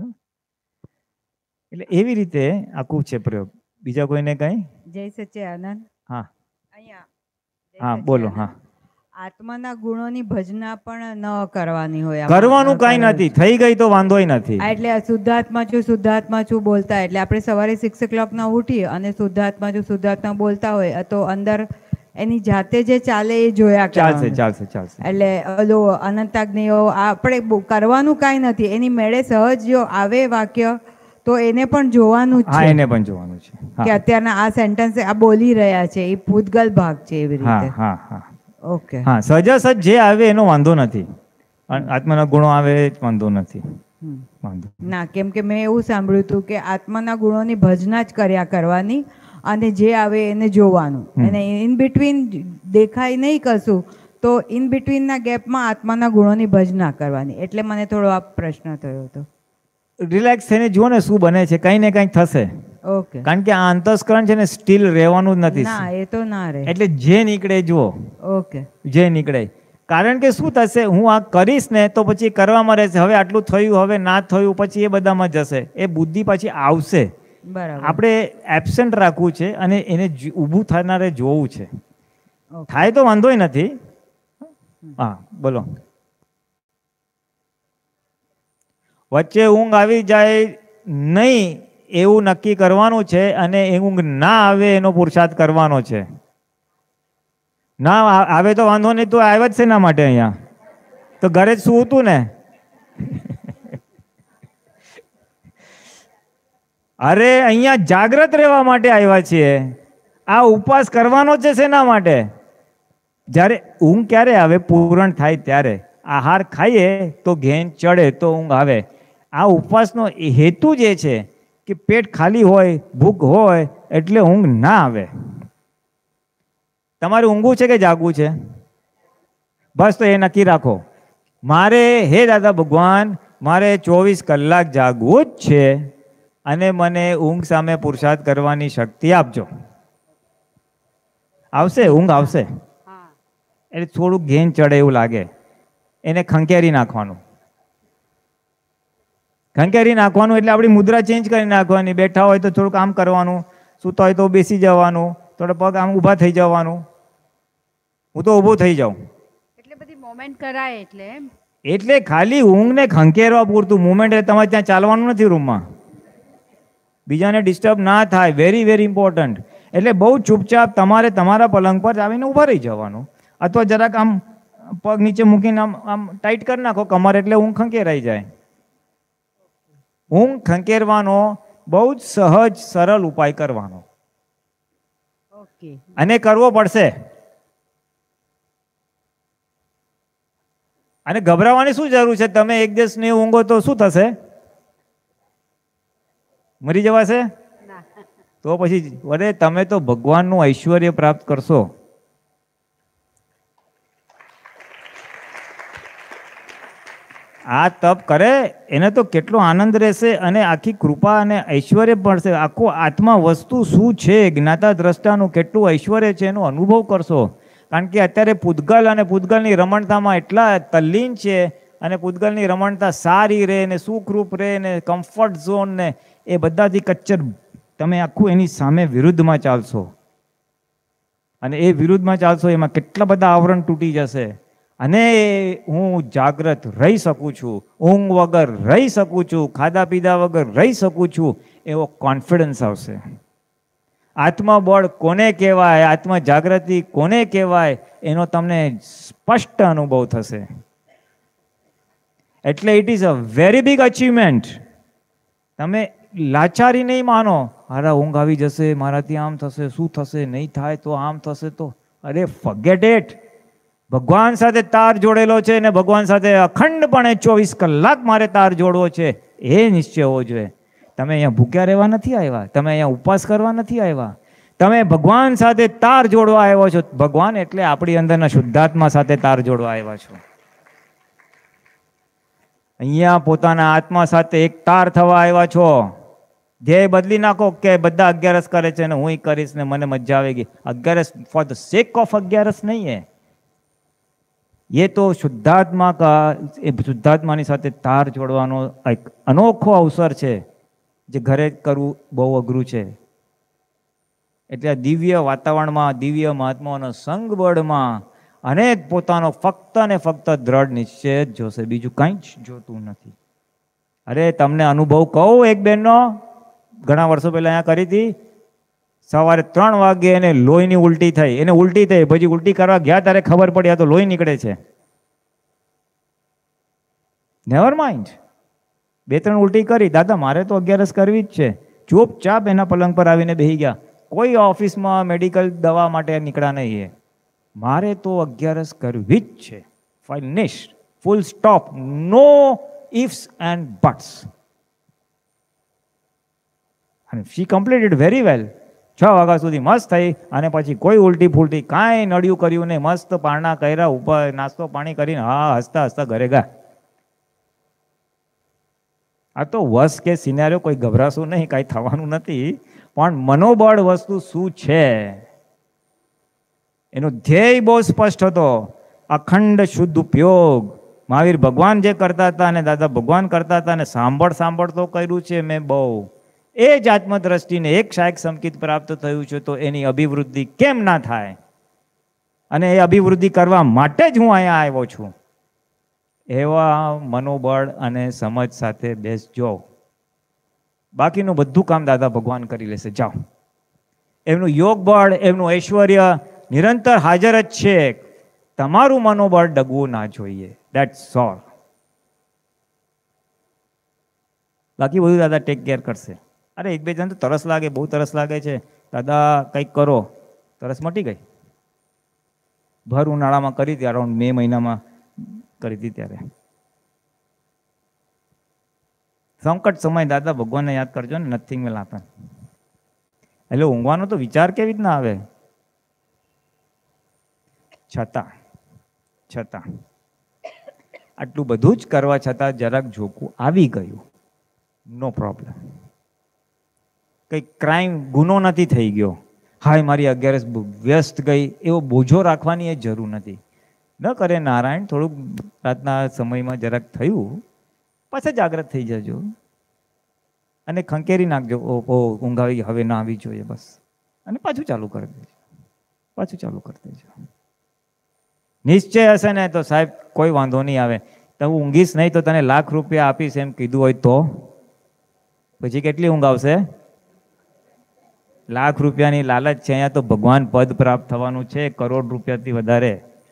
એટલે એવી રીતે આખું છે પ્રયોગ. બીજા કોઈને કઈ? જય સચ્ચિદાનંદ. હા, અહીંયા હા બોલો. હા, આત્માના ગુણોની ભજના પણ ન કરવાની હોય. કરવાનું કઈ નથી, થઈ ગઈ તો વાંધોય નથી. એટલે શુદ્ધાત્મા છું, શુદ્ધાત્મા છું બોલતા, એટલે આપણે સવારે 6 o'clock ના ઉઠી અને શુદ્ધાત્મા છું, શુદ્ધાત્મા બોલતા હોય તો અંદર એની જાતે જે ચાલે એ જોયા ચાલશે ચાલશે ચાલશે. એટલે ઓલો અનંતાગ્નિઓ આપણે કરવાનું કાંઈ નથી, એની મેળે સહજ જો આવે વાક્ય તો એને પણ જોવાનું છે. હા, એને પણ જોવાનું છે કે અત્યારના આ સેન્ટેન્સ આ બોલી રહ્યા છે એ પૂતગલ ભાગ છે એવી રીતે. હા હા. ઓકે. હા, સજાસજ જે આવે એનો વાંધો નથી, આત્માના ગુણો આવે વાંધો નથી. વાંધો ના, કેમ કે મેં એવું સાંભળ્યું હતું કે આત્માના ગુણોની ભજના જ કર્યા કરવાની અને જે આવે એને જોવાનું, અને ઇન બિટવીન દેખાય નહીં કશું તો ઇન બિટવીનના ગેપમાં આત્માના ગુણોની ભજના કરવાની. એટલે મને થોડો આ પ્રશ્ન થયો હતો. રિલેક્સ થઈને જુઓ ને શું બને છે, કંઈ ને કંઈક થશે. ઓકે. કારણ કે આ અંતસ્કરણ છે ને સ્ટીલ રહેવાનું જ નથી. ના, એ તો ના રહે. એટલે જે નીકળે જુઓ, ઓકે. જે નીકળે. કારણ કે શું થશે, હું આ કરીશ ને તો પછી કરવામાં રહેશે. હવે આટલું થયું, હવે ના થયું, પછી એ બધામાં જશે. એ બુદ્ધિ પછી આવશે. બરાબર. આપણે એબસેન્ટ રાખવું છે અને એને ઊભું થનારે જોવું છે. ઓકે. થાય તો વાંધોય નથી. હા, બોલો. વચ્ચે ઊંઘ આવી જાય નહીં એવું નક્કી કરવાનું છે અને એ ઊંઘ ના આવે એનો પુરુષાર્થ કરવાનો છે. ના આવે તો વાંધો નહીં, તો આવ્યા જ છે ના માટે અહીંયા? તો ઘરે જ શું હતું ને? અરે અહીંયા જાગ્રત રહેવા માટે આવ્યા છીએ. આ ઉપવાસ કરવાનો છે શેના માટે? જ્યારે ઊંઘ ક્યારે આવે? પૂરણ થાય ત્યારે. આહાર ખાઈએ તો ઘેન ચડે તો ઊંઘ આવે. આ ઉપવાસનો હેતુ જે છે કે પેટ ખાલી હોય, ભૂખ હોય એટલે ઊંઘ ના આવે. તમારે ઊંઘવું છે કે જાગવું છે? બસ તો એ નક્કી રાખો. મારે હે દાદા ભગવાન, મારે 24 કલાક જાગવું જ છે અને મને ઊંઘ સામે પુરુષાર્થ કરવાની શક્તિ આપજો. આવશે, ઊંઘ આવશે. એટલે થોડુંક ઘેન ચડે એવું લાગે, એને ખંખેરી નાખવાનું. ખંખેરી નાખવાનું એટલે આપણી મુદ્રા ચેન્જ કરી નાખવાની. બેઠા હોય તો થોડુંક આમ કરવાનું, સૂતા હોય તો બેસી જવાનું, થોડા પગ આમ ઊભા થઈ જવાનું. હું તો ઊભો થઈ જાઉં એટલે બધી મોમેન્ટ કરાય એટલે ખાલી ઊંઘને ખંખેરવા પૂરતું. મુમેન્ટ એટલે તમારે ત્યાં ચાલવાનું નથી રૂમમાં, બીજાને ડિસ્ટર્બ ના થાય. Very very important. એટલે બહુ ચૂપચાપ તમારે તમારા પલંગ પર આવીને ઊભા રહી જવાનું, અથવા જરાક આમ પગ નીચે મૂકીને આમ આમ ટાઈટ કરી નાખો કમર, એટલે ઊંઘ ખંખેરાઈ જાય. ઊંઘ ખંખેરવાનો બહુ જ સહજ સરળ ઉપાય કરવાનો, અને કરવો પડશે. અને ગભરાવાની શું જરૂર છે? તમે એક દિવસ નહીં ઊંઘો તો શું થશે? મરી જવાશે? તો પછી અરે તમે તો ભગવાનનું ઐશ્વર્ય પ્રાપ્ત કરશો. આ તપ કરે એને તો કેટલો આનંદ રહેશે અને આખી કૃપા અને ઐશ્વર્ય મળશે. આખો આત્મા વસ્તુ શું છે, જ્ઞાતા દ્રષ્ટાનું કેટલું ઐશ્વર્ય છે એનો અનુભવ કરશો. કારણ કે અત્યારે પૂતગલ અને પૂતગલની રમણતામાં એટલા તલ્લીન છે, અને પૂતગલની રમણતા સારી રહે ને સુખરૂપ રહે ને કમ્ફર્ટ ઝોન ને એ બધાથી કચ્ચર. તમે આખું એની સામે વિરુદ્ધમાં ચાલશો, અને એ વિરુદ્ધમાં ચાલશો એમાં કેટલા બધા આવરણ તૂટી જશે. અને હું જાગ્રત રહી શકું છું, ઊંઘ વગર રહી શકું છું, ખાધા પીધા વગર રહી શકું છું, એવો કોન્ફિડન્સ આવશે. આત્મબળ કોને કહેવાય, આત્મ જાગૃતિ કોને કહેવાય, એનો તમને સ્પષ્ટ અનુભવ થશે. એટલે it is a very big achievement. તમે લાચારી નહીં માનો, હારા ઊંઘ આવી જશે, મારાથી આમ થશે, શું થશે, નહીં થાય તો આમ થશે તો. અરે ફોરગેટ ઇટ. ભગવાન સાથે તાર જોડેલો છે અને ભગવાન સાથે અખંડપણે 24 કલાક મારે તાર જોડવો છે, એ નિશ્ચય હોવો જોઈએ. તમે અહીંયા ભૂખ્યા રહેવા નથી આવ્યા, તમે અહીંયા ઉપવાસ કરવા નથી આવ્યા, તમે ભગવાન સાથે તાર જોડવા આવ્યા છો. ભગવાન એટલે આપણી અંદરના શુદ્ધાત્મા સાથે તાર જોડવા આવ્યા છો. અહીંયા પોતાના આત્મા સાથે એક તાર થવા આવ્યા છો. ધ્યેય બદલી નાખો કે બધા 11 કરે છે ને હું કરીશ ને મને મજા આવે ગઈ. 11 ફોર ધ સેક ઓફ 11 નહીં હે. ये तो शुद्धात्मा का, शुद्धात्माની સાથે તાર જોડવાનો એક અનોખો અવસર છે, જે ઘરે કરવું બહુ અઘરું છે. એટલે આ દિવ્ય વાતાવરણમાં, દિવ્ય મહાત્માઓના સંગબળમાં અને પોતાનો ફક્ત ને ફક્ત દ્રઢ નિશ્ચય જ જોશે, બીજું કંઈ જ જોતું નથી. અરે તમને અનુભવ કહું, એક બેનનો ઘણા વર્ષો પહેલા અહીંયા કરી હતી. સવારે 3 વાગે એને લોહીની ઉલટી થઈ. એને ઉલટી થઈ, પછી ઉલટી કરવા ગયા ત્યારે ખબર પડી આ તો લોહી નીકળે છે. Never mind. 2-3 ઉલટી કરી. દાદા મારે તો 11 કરવી જ છે. ચૂપચાપ એના પલંગ પર આવીને બેસી ગયા. કોઈ ઓફિસમાં મેડિકલ દવા માટે નીકળ્યા નહીં. મારે તો 11 કરવી જ છે. Finish, full stop, no ifs and buts. અને શી કમ્પ્લીટેડ વેરી વેલ. 6 વાગ્યા સુધી મસ્ત થઈ, અને પછી કોઈ ઉલટી ફૂલટી કાંઈ નડ્યું કર્યું નહીં. મસ્ત પારણા કર્યા, ઉપર નાસ્તો પાણી કરીને હા હસતા હસતા ઘરે ગયા. આ તો વર્સ્ટ કેસ સિનેરિયો, કોઈ ગભરાશું નહીં, કાંઈ થવાનું નથી. પણ મનોબળ વસ્તુ શું છે એનો ધ્યેય બહુ સ્પષ્ટ હતો, અખંડ શુદ્ધ ઉપયોગ. મહાવીર ભગવાન જે કરતા હતા અને દાદા ભગવાન કરતા હતા અને સાંભળતો કર્યું છે મેં બહુ. એ જ આત્મદ્રષ્ટિને એક શાયક સંકિત પ્રાપ્ત થયું છે તો એની અભિવૃદ્ધિ કેમ ના થાય? અને એ અભિવૃદ્ધિ કરવા માટે જ હું અહીંયા આવ્યો છું. એવા મનોબળ અને સમજ સાથે બેસજો. બાકીનું બધું કામ દાદા ભગવાન કરી લેશે. જાઓ. એમનું યોગ બળ, એમનું ઐશ્વર્ય નિરંતર હાજર જ છે. તમારું મનોબળ ડગવું ના જોઈએ. That's all. બાકી બધું દાદા ટેક કેર કરશે. અરે એક બે જણ તો તરસ લાગે, બહુ તરસ લાગે છે, દાદા કંઈક કરો. તરસ મટી ગઈ. ભર ઉનાળામાં કરી હતી, અરાઉન્ડ મે મહિનામાં કરી હતી ત્યારે. સંકટ સમય દાદા ભગવાનને યાદ કરજો ને, નથિંગ વિલ હેપન. એટલે ઊંઘવાનો તો વિચાર કેવી રીતના આવે? છતાં આટલું બધું જ કરવા છતાં જરાક ઝોકું આવી ગયું, નો પ્રોબ્લેમ. કંઈ ક્રાઇમ, ગુનો નથી થઈ ગયો. હાય મારી 11 વ્યસ્ત ગઈ, એવો બોજો રાખવાની એ જરૂર નથી. ન કરે નારાયણ, થોડુંક રાતના સમયમાં જરાક થયું, પાછા જાગ્રત થઈ જજો અને ખંકેરી નાખજો, ઓ ઊંઘ આવી, હવે ના આવી જોઈએ બસ, અને પાછું ચાલુ કરી દેજો. નિશ્ચય હશે ને તો સાહેબ કોઈ વાંધો નહીં આવે. તો હું ઊંઘીશ નહીં તો તને લાખ રૂપિયા આપીશ એમ કીધું હોય તો પછી કેટલી ઊંઘ આવશે? લાખ રૂપિયાની લાલચ છે અહીંયા તો ભગવાન પદ પ્રાપ્ત થવાનું છે, કરોડ રૂપિયાથી વધારે.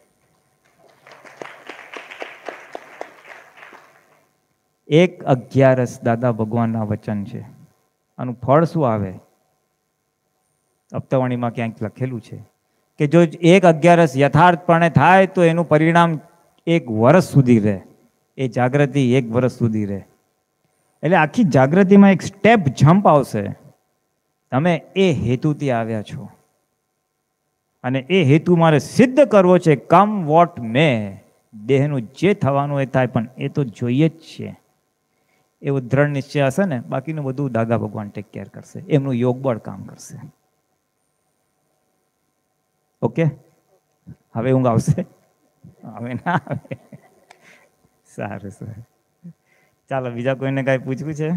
એક 11 દાદા ભગવાનના વચન છે. આનું ફળ શું આવે? હપ્તાવાણીમાં ક્યાંક લખેલું છે કે જો 11 યથાર્થપણે થાય તો એનું પરિણામ 1 વર્ષ સુધી રહે. એ જાગૃતિ 1 વર્ષ સુધી રહે. એટલે આખી જાગૃતિમાં એક સ્ટેપ જમ્પ આવશે. તમે એ હેતુથી આવ્યા છો અને એ હેતુ મારે સિદ્ધ કરવો છે, કમ વોટ મે. દેહનું જે થવાનું એ થાય, પણ એ તો જોઈએ જ છે. એવો દ્રઢ નિશ્ચય હશે ને, બાકીનું બધું દાદા ભગવાન ટેક કેર કરશે. એમનું યોગ બળ કામ કરશે. ઓકે, હવે ઊંઘ આવશે? હવે ના આવે. સારું. ચાલો, બીજા કોઈને કાંઈ પૂછવું છે?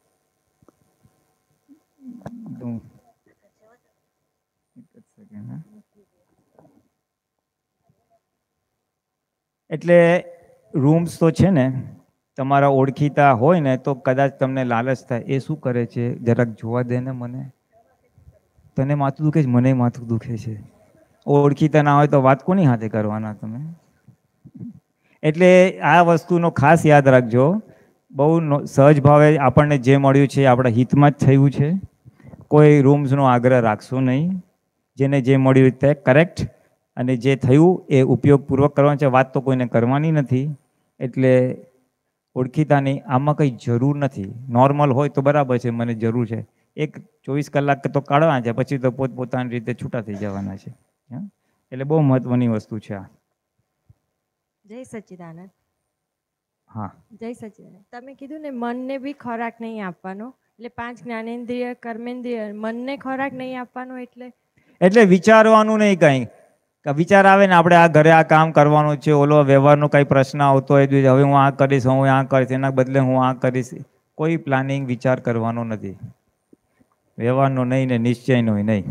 એટલે રૂમ્સ તો છે ને, તમારા ઓળખીતા હોય ને તો કદાચ તમને લાલચ થાય. એ શું કરે છે જરાક જોવા દે ને મને. તને માથું દુખે છે, મને માથું દુખે છે. ઓળખીતા ના હોય તો વાત કોની હાથે કરવાના તમે? એટલે આ વસ્તુનો ખાસ યાદ રાખજો. બહુ સહજ ભાવે આપણને જે મળ્યું છે આપણા હિતમાં જ થયું છે. કોઈ રૂમ્સનો આગ્રહ રાખશો નહીં. જેને જે મળ્યું તે કરેક્ટ, અને જે થયું એ ઉપયોગપૂર્વક કરવાનું છે. વાત તો કોઈને કરવાની નથી. એટલે ઓળખીતાની આમાં કંઈ જરૂર નથી. નોર્મલ હોય તો બરાબર છે, મને જરૂર છે. 24 કલાક તો કાઢવાના છે, પછી તો પોતપોતાની રીતે છૂટા થઈ જવાના છે. એટલે બહુ મહત્વની વસ્તુ છે આ. જય સચ્ચિદાનંદ. હા, જય સચ્ચિદાનંદ. તમે કીધું ને મનને બી ખોરાક નહીં આપવાનો, એટલે 5 જ્ઞાનેન્દ્રિય, કર્મેન્દ્રિય, મનને ખોરાક નહીં આપવાનો એટલે વિચારવાનું નહીં કંઈ. વિચાર આવે ને, આપણે આ ઘરે આ કામ કરવાનું છે, ઓલો વ્યવહારનો કંઈ પ્રશ્ન આવતો હોય, હવે હું આ કરીશ, હું આ કરીશ, એના બદલે હું આ કરીશ. કોઈ પ્લાનિંગ વિચાર કરવાનો નથી. વ્યવહારનો નહીં ને નિશ્ચયનો નહીં.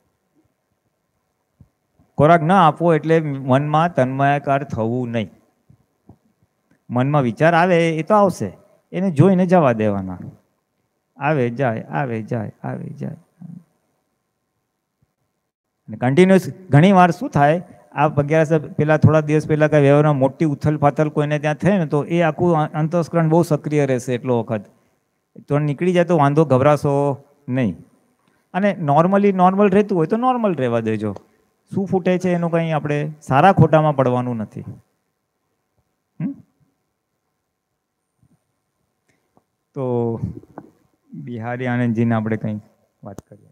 ખોરાક ના આપવો એટલે મનમાં તન્મયાકાર થવું નહીં. મનમાં વિચાર આવે એ તો આવશે, એને જોઈને જવા દેવાના. આવે જાય, આવે જાય, આવે જાય. કન્ટિન્યુઅસ. ઘણી વાર શું થાય, આ 11 પહેલાં થોડા દિવસ પહેલાં કાંઈ વ્યવહારમાં મોટી ઉથલ પાથલ કોઈને ત્યાં થાય ને, તો એ આખું અંતસ્કરણ બહુ સક્રિય રહેશે એટલો વખત. તો નીકળી જાય તો વાંધો, ગભરાશો નહીં. અને નોર્મલ રહેતું હોય તો નોર્મલ રહેવા દેજો. શું ફૂટે છે એનું કંઈ આપણે સારા ખોટામાં પડવાનું નથી. તો બિહારી આનંદજીને આપણે કંઈ વાત કરીએ.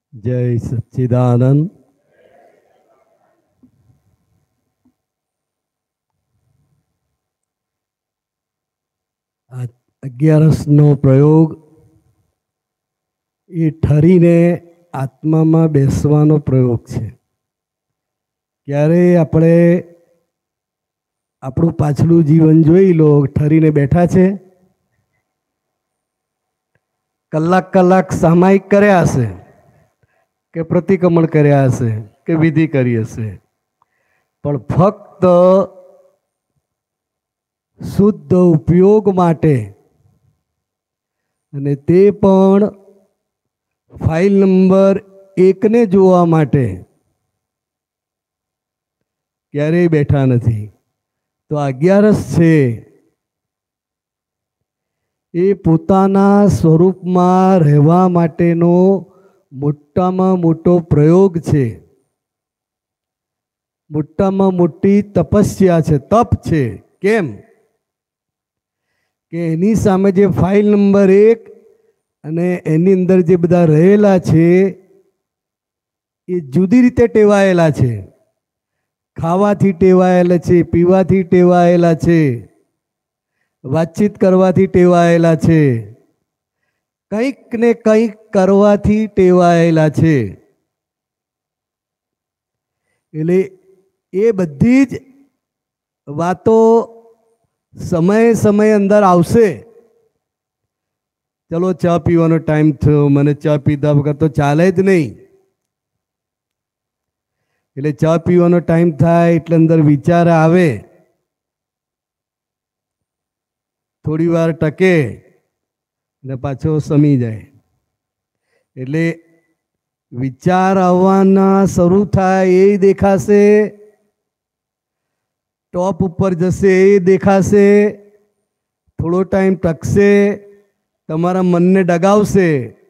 જય સચ્ચિદાનંદ. આ 11નો પ્રયોગ એ ઠરીને આત્મામાં બેસવાનો પ્રયોગ છે. ક્યારે આપણે આપણું પાછલું જીવન જોઈ લો, ઠરીને બેઠા છે, કલાક સામાયિક કર્યા હશે કે પ્રતિક્રમણ કર્યા હશે કે વિધિ કરી હશે, પણ ફક્ત શુદ્ધ ઉપયોગ માટે, અને તે પણ ફાઇલ નંબર 1ને જોવા માટે ક્યારેય બેઠા નથી. તો 11 છે એ પોતાના સ્વરૂપમાં રહેવા માટેનો મોટામાં મોટો પ્રયોગ છે, મોટામાં મોટી તપસ્યા છે, તપ છે. કેમ કે એની સામે જે ફાઇલ નંબર 1 અને એની અંદર જે બધા રહેલા છે એ જુદી રીતે ટેવાયેલા છે. ખાવાથી ટેવાયેલા છે, પીવાથી ટેવાયેલા છે, વાતચીત કરવાથી ટેવાયેલા છે, કંઈક ને કંઈક કરવાથી ટેવાયેલા છે. એટલે એ બધી જ વાતો સમય અંદર આવશે. ચલો ચા પીવાનો ટાઈમ થયો, મને ચા પીધા વગર તો ચાલે જ નહીં. એટલે ચા પીવાનો ટાઈમ થાય એટલે અંદર વિચાર આવે, થોડી વાર ટકે ને પાછો સમી જાય. એટલે વિચાર આવવાના શરૂ થાય એ દેખાશે, ટોપ ઉપર જશે એ દેખાશે, થોડો ટાઈમ ટકશે, તમારા મનને ડગાવશે,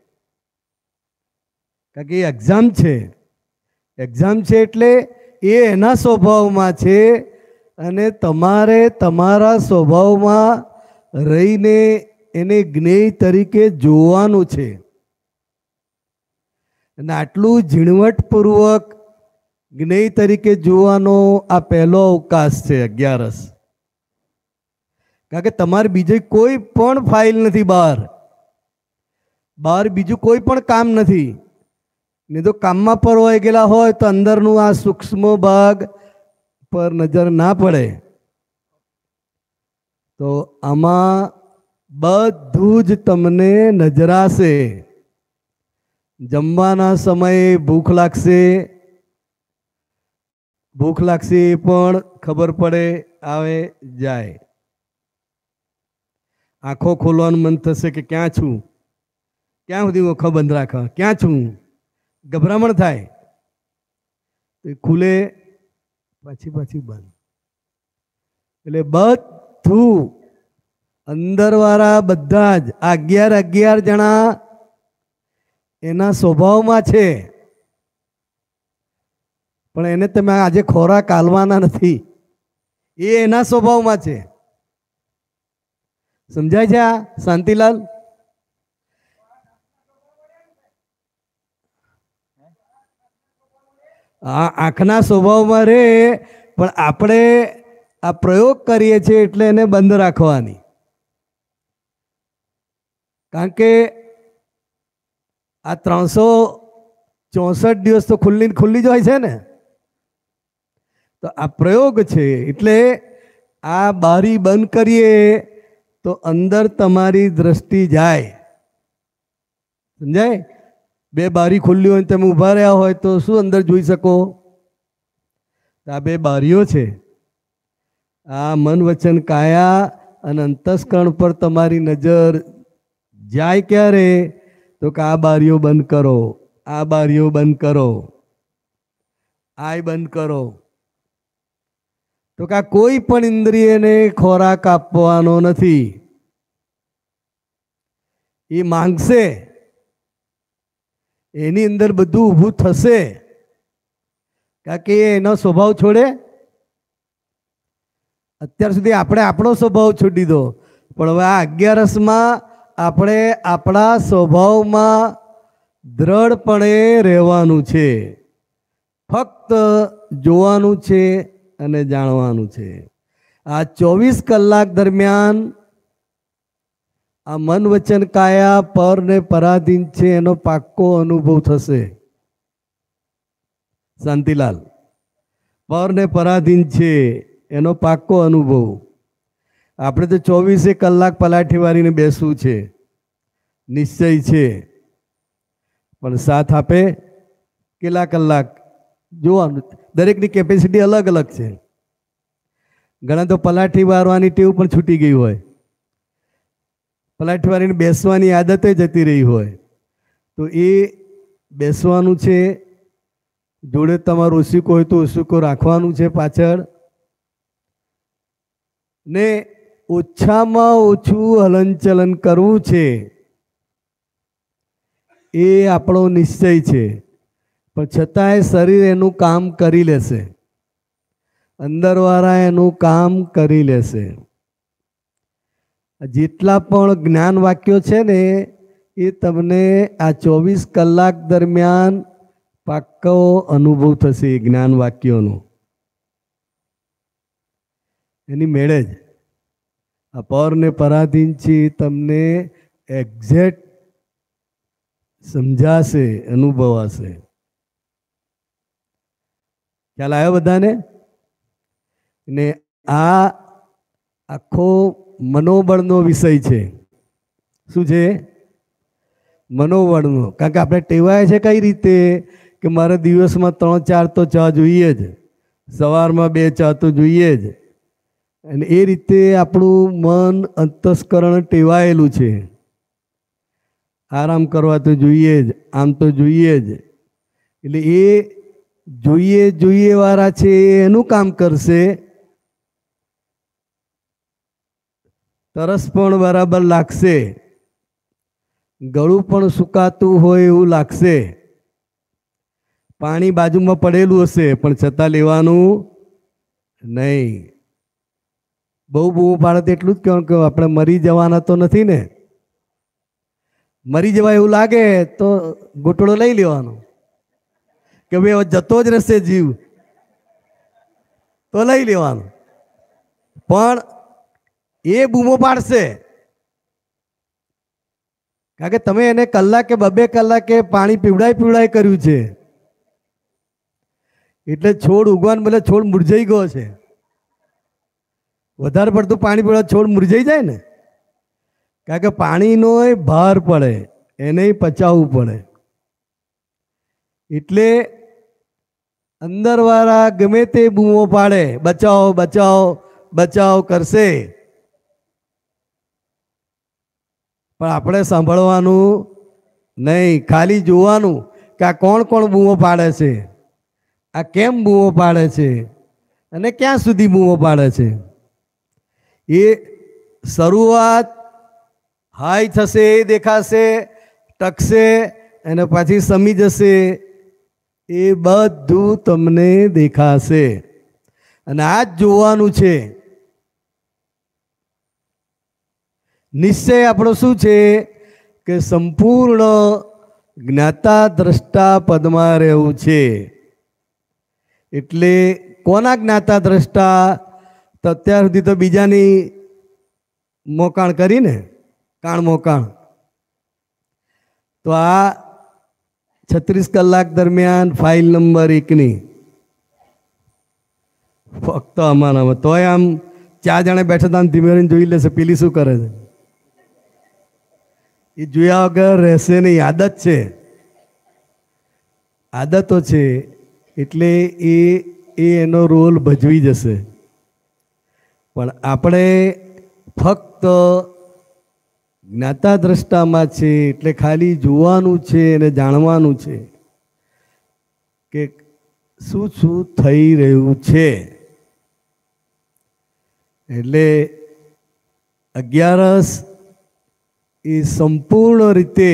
કારણ કે એ એક્ઝામ છે. એક્ઝામ છે એટલે એ એના સ્વભાવમાં છે, અને તમારે તમારા સ્વભાવમાં રહીને એને જ્ઞેય તરીકે જોવાનું છે. અને આટલું ઝીણવટપૂર્વક જ્ઞેય તરીકે જોવાનો આ પહેલો અવકાશ છે 11. કારણ કે તમારે બીજી કોઈ પણ ફાઇલ નથી, બહાર બીજું કોઈ પણ કામ નથી. નહીં તો કામમાં પરવાઈ ગયેલા હોય તો અંદરનું આ સૂક્ષ્મ ભાગ પર નજર ના પડે. તો આમાં બધું જ તમને નજરાશે. જમવાના સમયે ભૂખ લાગશે એ પણ ખબર પડે, આવે જાય. આંખો ખોલવાનું મન થશે કે ક્યાં છું, ક્યાં સુધી આંખો બંધ રાખવા, ક્યાં છું, ગભરામણ થાય. ખુલે પાછી બંધ. એટલે બધું અંદરવાળા બધા જ 11 જણા એના સ્વભાવમાં છે, પણ એને તમે આજે ખોરાક આલવાના નથી, એ એના સ્વભાવમાં છે. સમજાય છે આ શાંતિલાલ? આંખના સ્વભાવમાં રહે, પણ આપણે આ પ્રયોગ કરીએ છીએ એટલે એને બંધ રાખવાની. કારણ કે આ 364 દિવસ તો ખુલ્લી જ હોય છે ને. તો આ પ્રયોગ છે એટલે આ બારી બંધ કરીએ તો અંદર તમારી દ્રષ્ટિ જાય. સમજાય? 2 બારી ખુલ્લી હોય તમે ઊભા રહ્યા હોય તો શું અંદર જોઈ શકો? આ 2 બારીઓ છે. આ મન વચન કાયા અને અંતસ્કરણ પર તમારી નજર જાય ક્યારે? તો કે આ બારીઓ બંધ કરો, આ બારીઓ બંધ કરો, આ બંધ કરો. તો કે કોઈ પણ ઇન્દ્રિયને ખોરાક આપવાનો નથી. એ માંગશે, એની અંદર બધું ઊભું થશે, કારણ કે એનો સ્વભાવ છોડે. અત્યાર સુધી આપણે આપણો સ્વભાવ છોડી દીધો, પણ હવે આ 11માં આપણે આપણા સ્વભાવમાં દ્રઢપણે રહેવાનું છે. ફક્ત જોવાનું છે અને જાણવાનું છે. આ 24 કલાક દરમિયાન આ મન વચન કાયા પર ને પરાધીન છે એનો પાક્કો અનુભવ થશે. શાંતિલાલ, પર ને પરાધીન છે એનો પાક્કો અનુભવ. આપણે તો 24 કલાક પલાઠી વાળીને બેસવું છે, નિશ્ચય છે, પણ સાથ આપે કેટલા કલાક જોવાનું. દરેકની કેપેસિટી અલગ અલગ છે. ઘણા તો પલાઠી વારવાની ટેવ પણ છૂટી ગઈ હોય, પલાઠી વાળીને બેસવાની આદતે જતી રહી હોય, તો એ બેસવાનું છે. જોડે તમારું ઓશીકો હોય તો ઓશીકો રાખવાનું છે પાછળ, ને ઓછામાં ઓછું હલનચલન કરવું છે. એ આપણો નિશ્ચય છે. પણ છતાંય શરીર એનું કામ કરી લેશે, અંદરવાળા એનું કામ કરી લેશે. જેટલા પણ જ્ઞાન વાક્યો છે ને એ તમને આ 24 કલાક દરમિયાન પાક્કો અનુભવ થશે. જ્ઞાન વાક્યોનો એની મેળે જ આ પર ને પરાધીન છે તમને એક્ઝેક્ટ સમજાશે, અનુભવાશે. ખ્યાલ આવ્યો બધાને? ને આ આખો મનોબળનો વિષય છે. શું છે? મનોબળનો. કારણ કે આપણે ટેવાય છે કઈ રીતે કે મારે દિવસમાં 3-4 તો ચા જોઈએ જ, સવારમાં 2 ચા તો જોઈએ જ. અને એ રીતે આપણું મન અંતસ્કરણ ટેવાયેલું છે. આરામ કરવા તો જોઈએ જ, આમ તો જોઈએ જ. એટલે એ જોઈએ વાળા છે એનું કામ કરશે. તરસ પણ બરાબર લાગશે, ગળું પણ સુકાતું હોય એવું લાગશે, પાણી બાજુમાં પડેલું હશે પણ છતાં લેવાનું નહીં. બહુ પાડે એટલું જ કહેવાનું કે આપણે મરી જવાના તો નથી ને. મરી જવા એવું લાગે તો ઘૂંટડો લઈ લેવાનો કે ભાઈ જતો જ રહેશે જીવ, તો લઈ લેવાનું. પણ એ બૂમો પાડશે, કારણ કે તમે એને કલાકે 2-2 કલાકે પાણી પીવડાય કર્યું છે. એટલે છોડ ઉગવાને બદલે છોડ મુરઝાઈ ગયો છે. વધારે પડતું પાણી પીવડાવ છોડ મુરઝાઈ જાય ને, કારણ કે પાણીનો ભાર પડે, એને પચાવવું પડે. એટલે અંદરવાળા ગમે તે બૂમો પાડે, બચાવો બચાવો બચાવ કરશે, પણ આપણે સાંભળવાનું નહીં. ખાલી જોવાનું કે આ કોણ કોણ બૂમો પાડે છે, આ કેમ બૂમો પાડે છે, અને ક્યાં સુધી બૂમો પાડે છે. એ શરૂઆત હાઈ થશે, દેખાશે, ટકશે અને પછી સમી જશે. એ બધું તમને દેખાશે અને આ જ જોવાનું છે. નિશ્ચય આપણો શું છે કે સંપૂર્ણ જ્ઞાતા દ્રષ્ટા પદમાં રહેવું છે. એટલે કોના જ્ઞાતા દ્રષ્ટા? તો અત્યાર સુધી તો બીજાની મોકાણ કરીને કાણ મોકાણ. તો આ 36 કલાક દરમિયાન ફાઇલ નંબર 1ની ફક્ત અમારામાં તોય આમ 4 જણા બેઠા હતા, ધીમે રહીને જોઈ લેશે પેલી શું કરે છે. એ જોયા વગર રહેશે નહીં. આદત છે, આદતો છે. એટલે એ એનો રોલ ભજવી જશે. પણ આપણે ફક્ત જ્ઞાતા દ્રષ્ટામાં છે. એટલે ખાલી જોવાનું છે અને જાણવાનું છે કે શું શું થઈ રહ્યું છે. એટલે 11 એ સંપૂર્ણ રીતે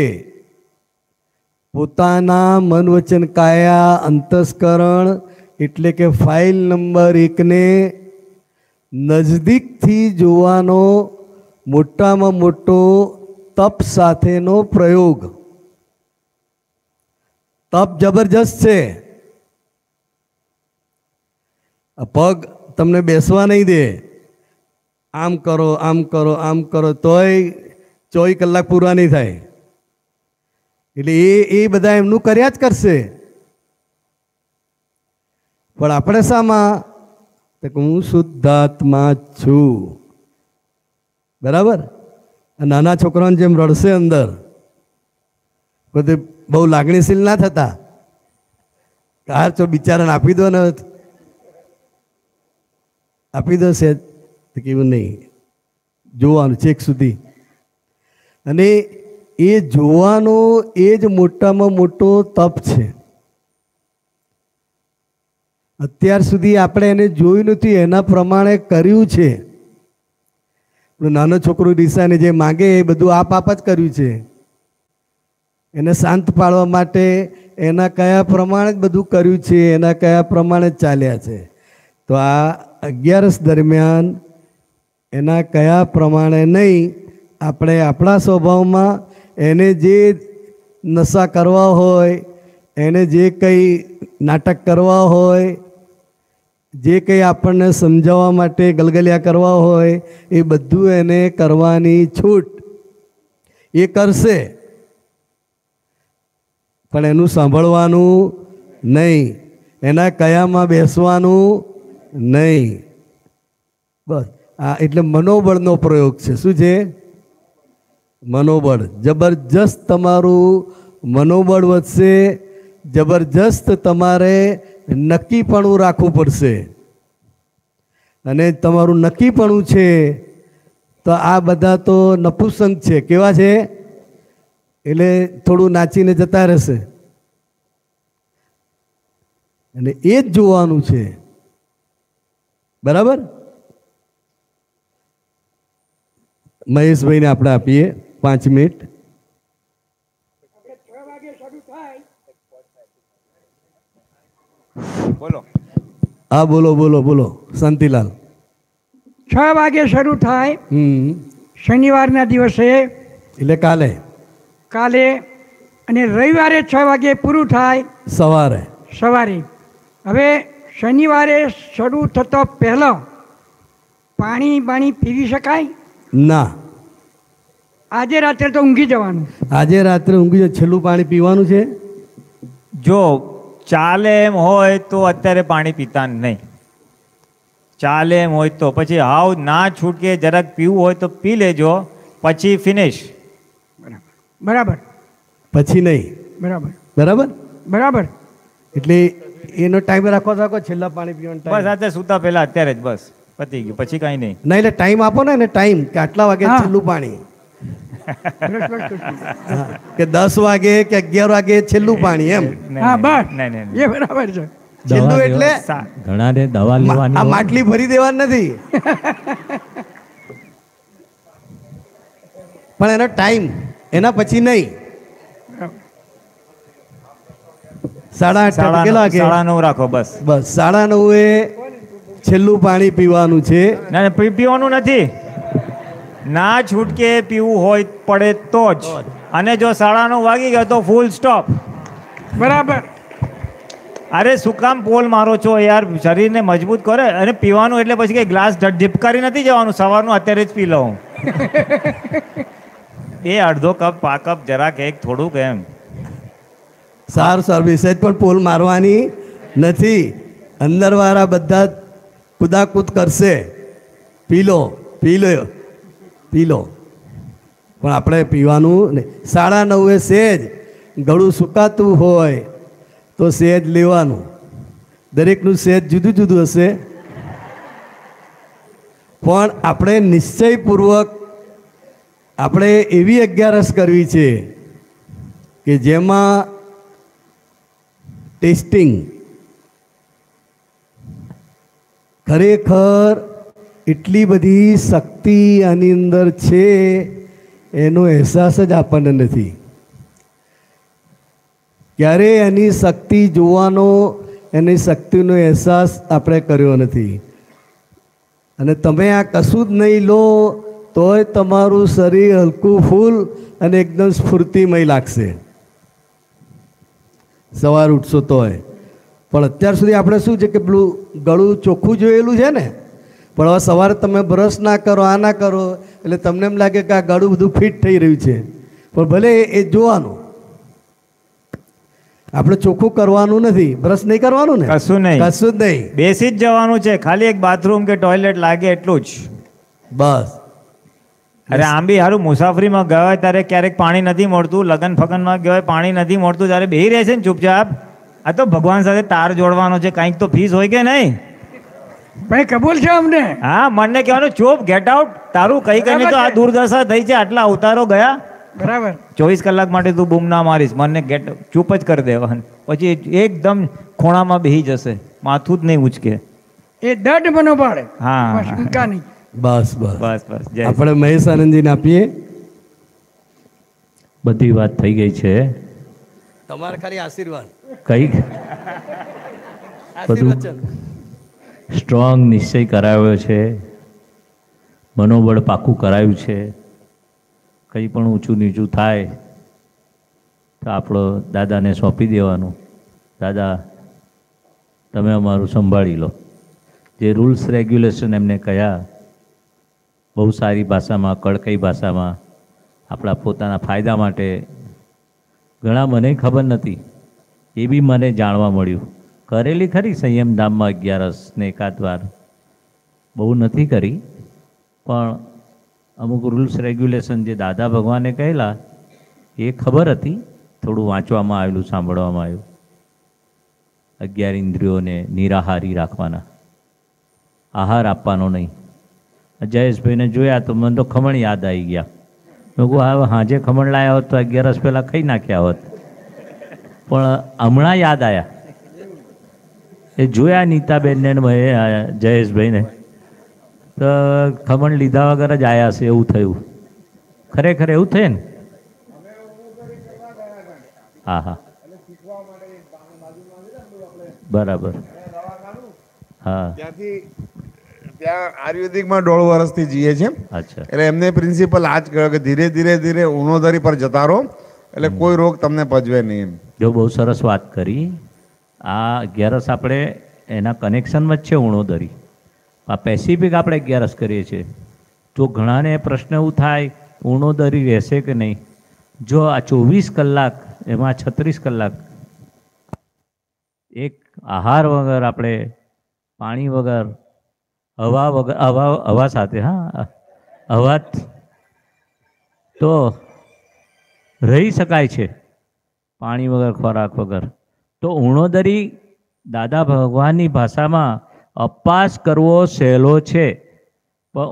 પોતાના મન વચન કાયા અંતસ્કરણ એટલે કે ફાઇલ નંબર 1ને નજદીકથી જોવાનો મોટામાં મોટો તપ સાથેનો પ્રયોગ. તપ જબરજસ્ત છે. પગ તમને બેસવા નહીં દે. આમ કરો આમ કરો આમ કરો તોય 24 કલાક પૂરા નહીં થાય. એટલે એ બધા એમનું કર્યા જ કરશે. પણ આપણે શામાં? તો હું શુદ્ધાત્મા છું. બરાબર? નાના છોકરાઓને જેમ રડશે અંદર, બધે બહુ લાગણીશીલ ના થતા. કાર તો બિચારાને આપી દો ને, આપી દો છે કેવું નહીં, જોવાનું છેક સુધી. અને એ જોવાનો એ જ મોટામાં મોટો તપ છે. અત્યાર સુધી આપણે એને જોયું નથી, એના પ્રમાણે કર્યું છે. નાનો છોકરો ડીસાને જે માગે એ બધું આપ જ કર્યું છે. એને શાંત પાડવા માટે એના કયા પ્રમાણે જ બધું કર્યું છે, એના કયા પ્રમાણે જ ચાલ્યા છે. તો આ 11 દરમિયાન એના કયા પ્રમાણે નહીં, આપણે આપણા સ્વભાવમાં એને જે નશા કરવા હોય, એને જે કંઈ નાટક કરવા હોય, જે કંઈ આપણને સમજાવવા માટે ગલગલિયા કરવા હોય, એ બધું એને કરવાની છૂટ. એ કરશે, પણ એનું સાંભળવાનું નહીં, એના કયામાં બેસવાનું નહીં. બસ આ એટલે મનોબળનો પ્રયોગ છે. શું છે? મનોબળ. જબરજસ્ત તમારું મનોબળ વધશે. જબરજસ્ત તમારે નક્કીપણું રાખવું પડશે. અને તમારું નક્કીપણું છે તો આ બધા તો નપુસંગ છે. કેવા છે? એટલે થોડું નાચીને જતા રહેશે. અને એ જ જોવાનું છે. બરાબર? મહેશભાઈને આપણે આપીએ 5 મિનિટ. બોલો. હા બોલો બોલો બોલો શાંતિલાલ. 6 વાગે શરૂ થાય શનિવારના દિવસે, એટલે કાલે, અને રવિવારે 6 વાગે પૂરું થાય સવારે. હવે શનિવારે શરૂ થતો પહેલો પાણી પીવી શકાય? ના. આજે રાત્રે તો ઊંઘી જવાનું. આજે રાત્રે ઊંઘી છેલ્લું પાણી પીવાનું છે. જો ચાલે એમ હોય તો અત્યારે પાણી પીતા નહીં. ચાલે એમ હોય તો પછી હાવ ના છૂટકે જરાક પીવું હોય તો પી લેજો, પછી ફિનિશ. બરાબર. પછી નહીં. બરાબર બરાબર બરાબર. એટલે એનો ટાઈમ રાખો છેલ્લા પાણી પીવાનો ટાઈમ. બસ આજે સૂતા પહેલા અત્યારે જ બસ પતી ગયું, પછી કાંઈ નહીં. ના એટલે ટાઈમ આપો ને એને, ટાઈમ કે આટલા વાગે છેલ્લું પાણી, કે 10 વાગે કે 11 વાગે છેલ્લું પાણી એમ. હા બસ નહીં. એ બરાબર છે. છેલ્લું એટલે ઘણાને દવા લેવાની, આ માટલી ભરી દેવાની નથી, પણ એનો ટાઈમ, એના પછી નહીં. 8:30 કેટલા વાગે? 9:30 રાખો બસ. 9:30 છેલ્લું પાણી પીવાનું છે. ના પીવાનું નથી, ના છૂટકે પીવું હોય પડે તો જ. અને જો 9:30 વાગી ગયો તો ફૂલ સ્ટોપ. બરાબર. અરે શું કામ પોલ મારો છો યાર? શરીરને મજબૂત કરે. અને પીવાનું એટલે પછી કઈ ગ્લાસ ઢીપકારી નથી જવાનું સવારનું, અત્યારે જ પી લઉં. એ અડધો કપ પા કપ જરાક એક થોડુંક એમ. સારું સર્વિસ પણ પોલ મારવાની નથી. અંદરવાળા બધા કુદાકૂદ કરશે. પી લો પણ આપણે પીવાનું નહીં. 9:30 સેજ ગળું સુકાતું હોય તો સેજ લેવાનું. દરેકનું સેજ જુદું જુદું હશે, પણ આપણે નિશ્ચયપૂર્વક આપણે એવી 11 કરવી છે કે જેમાં ટેસ્ટિંગ ખરેખર એટલી બધી શક્તિ આની અંદર છે એનો અહેસાસ જ આપણને નથી. ક્યારેય એની શક્તિ જોવાનો, એની શક્તિનો અહેસાસ આપણે કર્યો નથી. અને તમે આ કશું જ નહીં લો તોય તમારું શરીર હલકું ફૂલ અને એકદમ સ્ફૂર્તિમય લાગશે સવાર ઉઠશો તોય. પણ અત્યાર સુધી આપણે શું છે કે પેલું ગળું ચોખ્ખું જોયેલું છે ને, પણ હવે સવારે તમે બ્રશ ના કરો, આ ના કરો, એટલે તમને એમ લાગે કે આ ગાડું બધું ફિટ થઈ રહ્યું છે, પણ ભલે એ જોવાનું. આપણે ચોખ્ખું કરવાનું નથી, બ્રશ નહીં કરવાનું ને, કશું નહીં, કશું જ નહીં, બેસી જ જવાનું છે. ખાલી એક બાથરૂમ કે ટોયલેટ લાગે એટલું જ બસ. અરે આમ બી સારું, મુસાફરીમાં ગયા હોય ત્યારે ક્યારેક પાણી નથી મળતું, લગન ફગનમાં ગયા હોય પાણી નથી મળતું, ત્યારે બેહી રહે છે ને ચૂપચાપ. આ તો ભગવાન સાથે તાર જોડવાનો છે, કાંઈક તો ફીસ હોય કે નહીં? ભાઈ કબૂલ છે અમને. હા, મને કહેવાનું ચૂપ, ગેટ આઉટ. તારું કઈ કઈ તો આ દુર્દશા થઈ છે, આટલા અવતારો ગયા. બરાબર. 24 કલાક માટે તું બૂમ ના મારીશ, મને ગેટ ચૂપ જ કરી દેવાનું. પછી એકદમ ખૂણામાં બેહી જશે, માથું જ નહીં ઉચકે. એ દઢ મનોબળ. હા, બસ ઊંકા નહીં. બસ બસ બસ બસ. જય આપણે મહેશ આનંદજીને આપીએ. બધી વાત થઈ ગઈ છે. તમારે ખાલી આશીર્વાદ. કઈ બધું સ્ટ્રોંગ નિશ્ચય કરાવ્યો છે, મનોબળ પાકું કરાયું છે. કંઈ પણ ઊંચું નીચું થાય તો આપણો દાદાને સોંપી દેવાનું. દાદા તમે અમારું સંભાળી લો. જે રૂલ્સ રેગ્યુલેશન એમને કહ્યા બહુ સારી ભાષામાં, કડકઈ ભાષામાં, આપણા પોતાના ફાયદા માટે. ઘણા મને ખબર નથી, એ બી મને જાણવા મળ્યું. કરેલી ખરી સંયમધામમાં 11 ને એકાદ વાર, બહુ નથી કરી, પણ અમુક રૂલ્સ રેગ્યુલેશન જે દાદા ભગવાને કહેલા એ ખબર હતી. થોડું વાંચવામાં આવેલું, સાંભળવામાં આવ્યું. 11 ઇન્દ્રિયોને નિરાહારી રાખવાના, આહાર આપવાનો નહીં. જયેશભાઈને જોયા તો મને તો ખમણ યાદ આવી ગયા. મેં કહું હવે હાજે ખમણ લાયા હોત તો 11 પહેલાં ખાઈ નાખ્યા હોત, પણ હમણાં યાદ આવ્યા. એ જોયા નીતાબેનને જયેશભાઈને તો ખમણ લીધા વગર જ આવ્યા છે એવું થયું. ખરેખર એવું થયું ને? હા હા, બરાબર. હા, ત્યાં આયુર્વેદિકમાં 1.5 વર્ષથી જીએ છે. અચ્છા. એટલે એમને પ્રિન્સિપલ આ જ કહ્યું કે ધીરે ધીરે ધીરે ઉણોધરી પર જતા રહો, એટલે કોઈ રોગ તમને પજવે નહીં. એમ જો બહુ સરસ વાત કરી. આ 11 આપણે એના કનેક્શનમાં જ છે ઉણોદરી. આ પેસિફિક આપણે 11 કરીએ છીએ. તો ઘણાને પ્રશ્ન એવું થાય ઉણોદરી રહેશે કે નહીં. જો આ 24 કલાક એમાં 36 કલાક એક આહાર વગર, આપણે પાણી વગર, હવા વગર, હવા સાથે, હા હવા તો રહી શકાય છે, પાણી વગર, ખોરાક વગર. તો ઉણોદરી દાદા ભગવાનની ભાષામાં અપવાસ કરવો સહેલો છે, પણ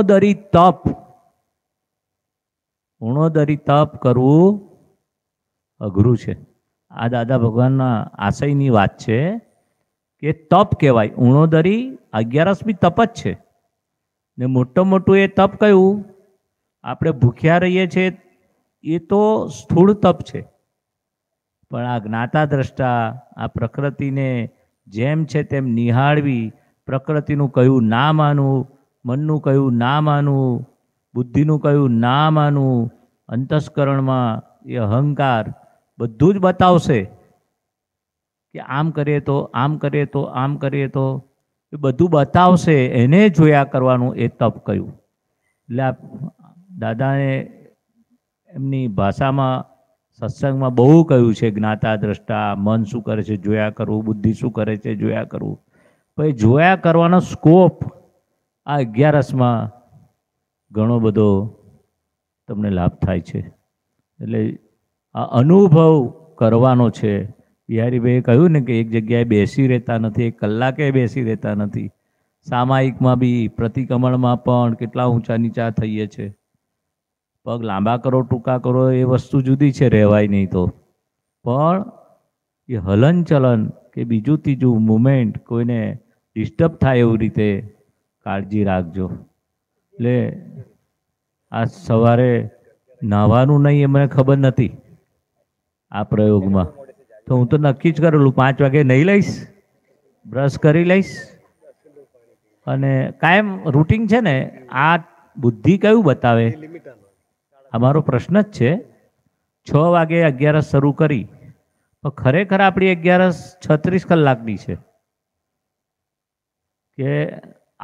ઉણોદરી તપ કરવું અઘરું છે. આ દાદા ભગવાનના આશયની વાત છે કે તપ કહેવાય. ઉણોદરી 11 બી તપ જ છે ને. મોટું એ તપ કયું? આપણે ભૂખ્યા રહીએ છીએ એ તો સ્થૂળ તપ છે, પણ આ જ્ઞાતા દ્રષ્ટા, આ પ્રકૃતિને જેમ છે તેમ નિહાળવી, પ્રકૃતિનું કયું ના માનવું, મનનું કયું ના માનવું, બુદ્ધિનું કયું ના માનવું, અંતસ્કરણમાં એ અહંકાર બધું જ બતાવશે કે આમ કરીએ તો, આમ કરીએ તો, આમ કરીએ તો, એ બધું બતાવશે. એને જોયા કરવાનું એ તપ કયું. એટલે આ દાદાએ એમની ભાષામાં, સત્સંગમાં બહુ કહ્યું છે જ્ઞાતા દ્રષ્ટા, મન શું કરે છે જોયા કરવું, બુદ્ધિ શું કરે છે જોયા કરવું. પછી જોયા કરવાનો સ્કોપ આ 11માં ઘણો બધો તમને લાભ થાય છે. એટલે આ અનુભવ કરવાનો છે. બિહારીભાઈએ કહ્યું ને કે એક જગ્યાએ બેસી રહેતા નથી, એક કલાકે બેસી રહેતા નથી. સામાયિકમાં બી, પ્રતિક્રમણમાં પણ કેટલા ઊંચા નીચા થઈએ છે. પગ લાંબા કરો, ટૂંકા કરો, એ વસ્તુ જુદી છે, રહેવાય નહીં તો. પણ એ હલનચલન કે બીજું ત્રીજું મુમેન્ટ કોઈને ડિસ્ટર્બ થાય એવી રીતે કાળજી રાખજો. એટલે આ સવારે નાહવાનું નહીં એ મને ખબર નથી આ પ્રયોગમાં, તો હું તો નક્કી જ કરેલું 5 વાગે નહીં લઈશ, બ્રશ કરી લઈશ, અને કાયમ રૂટિન છે ને. આ બુદ્ધિ કયું બતાવે? અમારો પ્રશ્ન જ છે 6 વાગે 11 શરૂ કરી, પણ ખરેખર આપણી 11 36 કલાકની છે. કે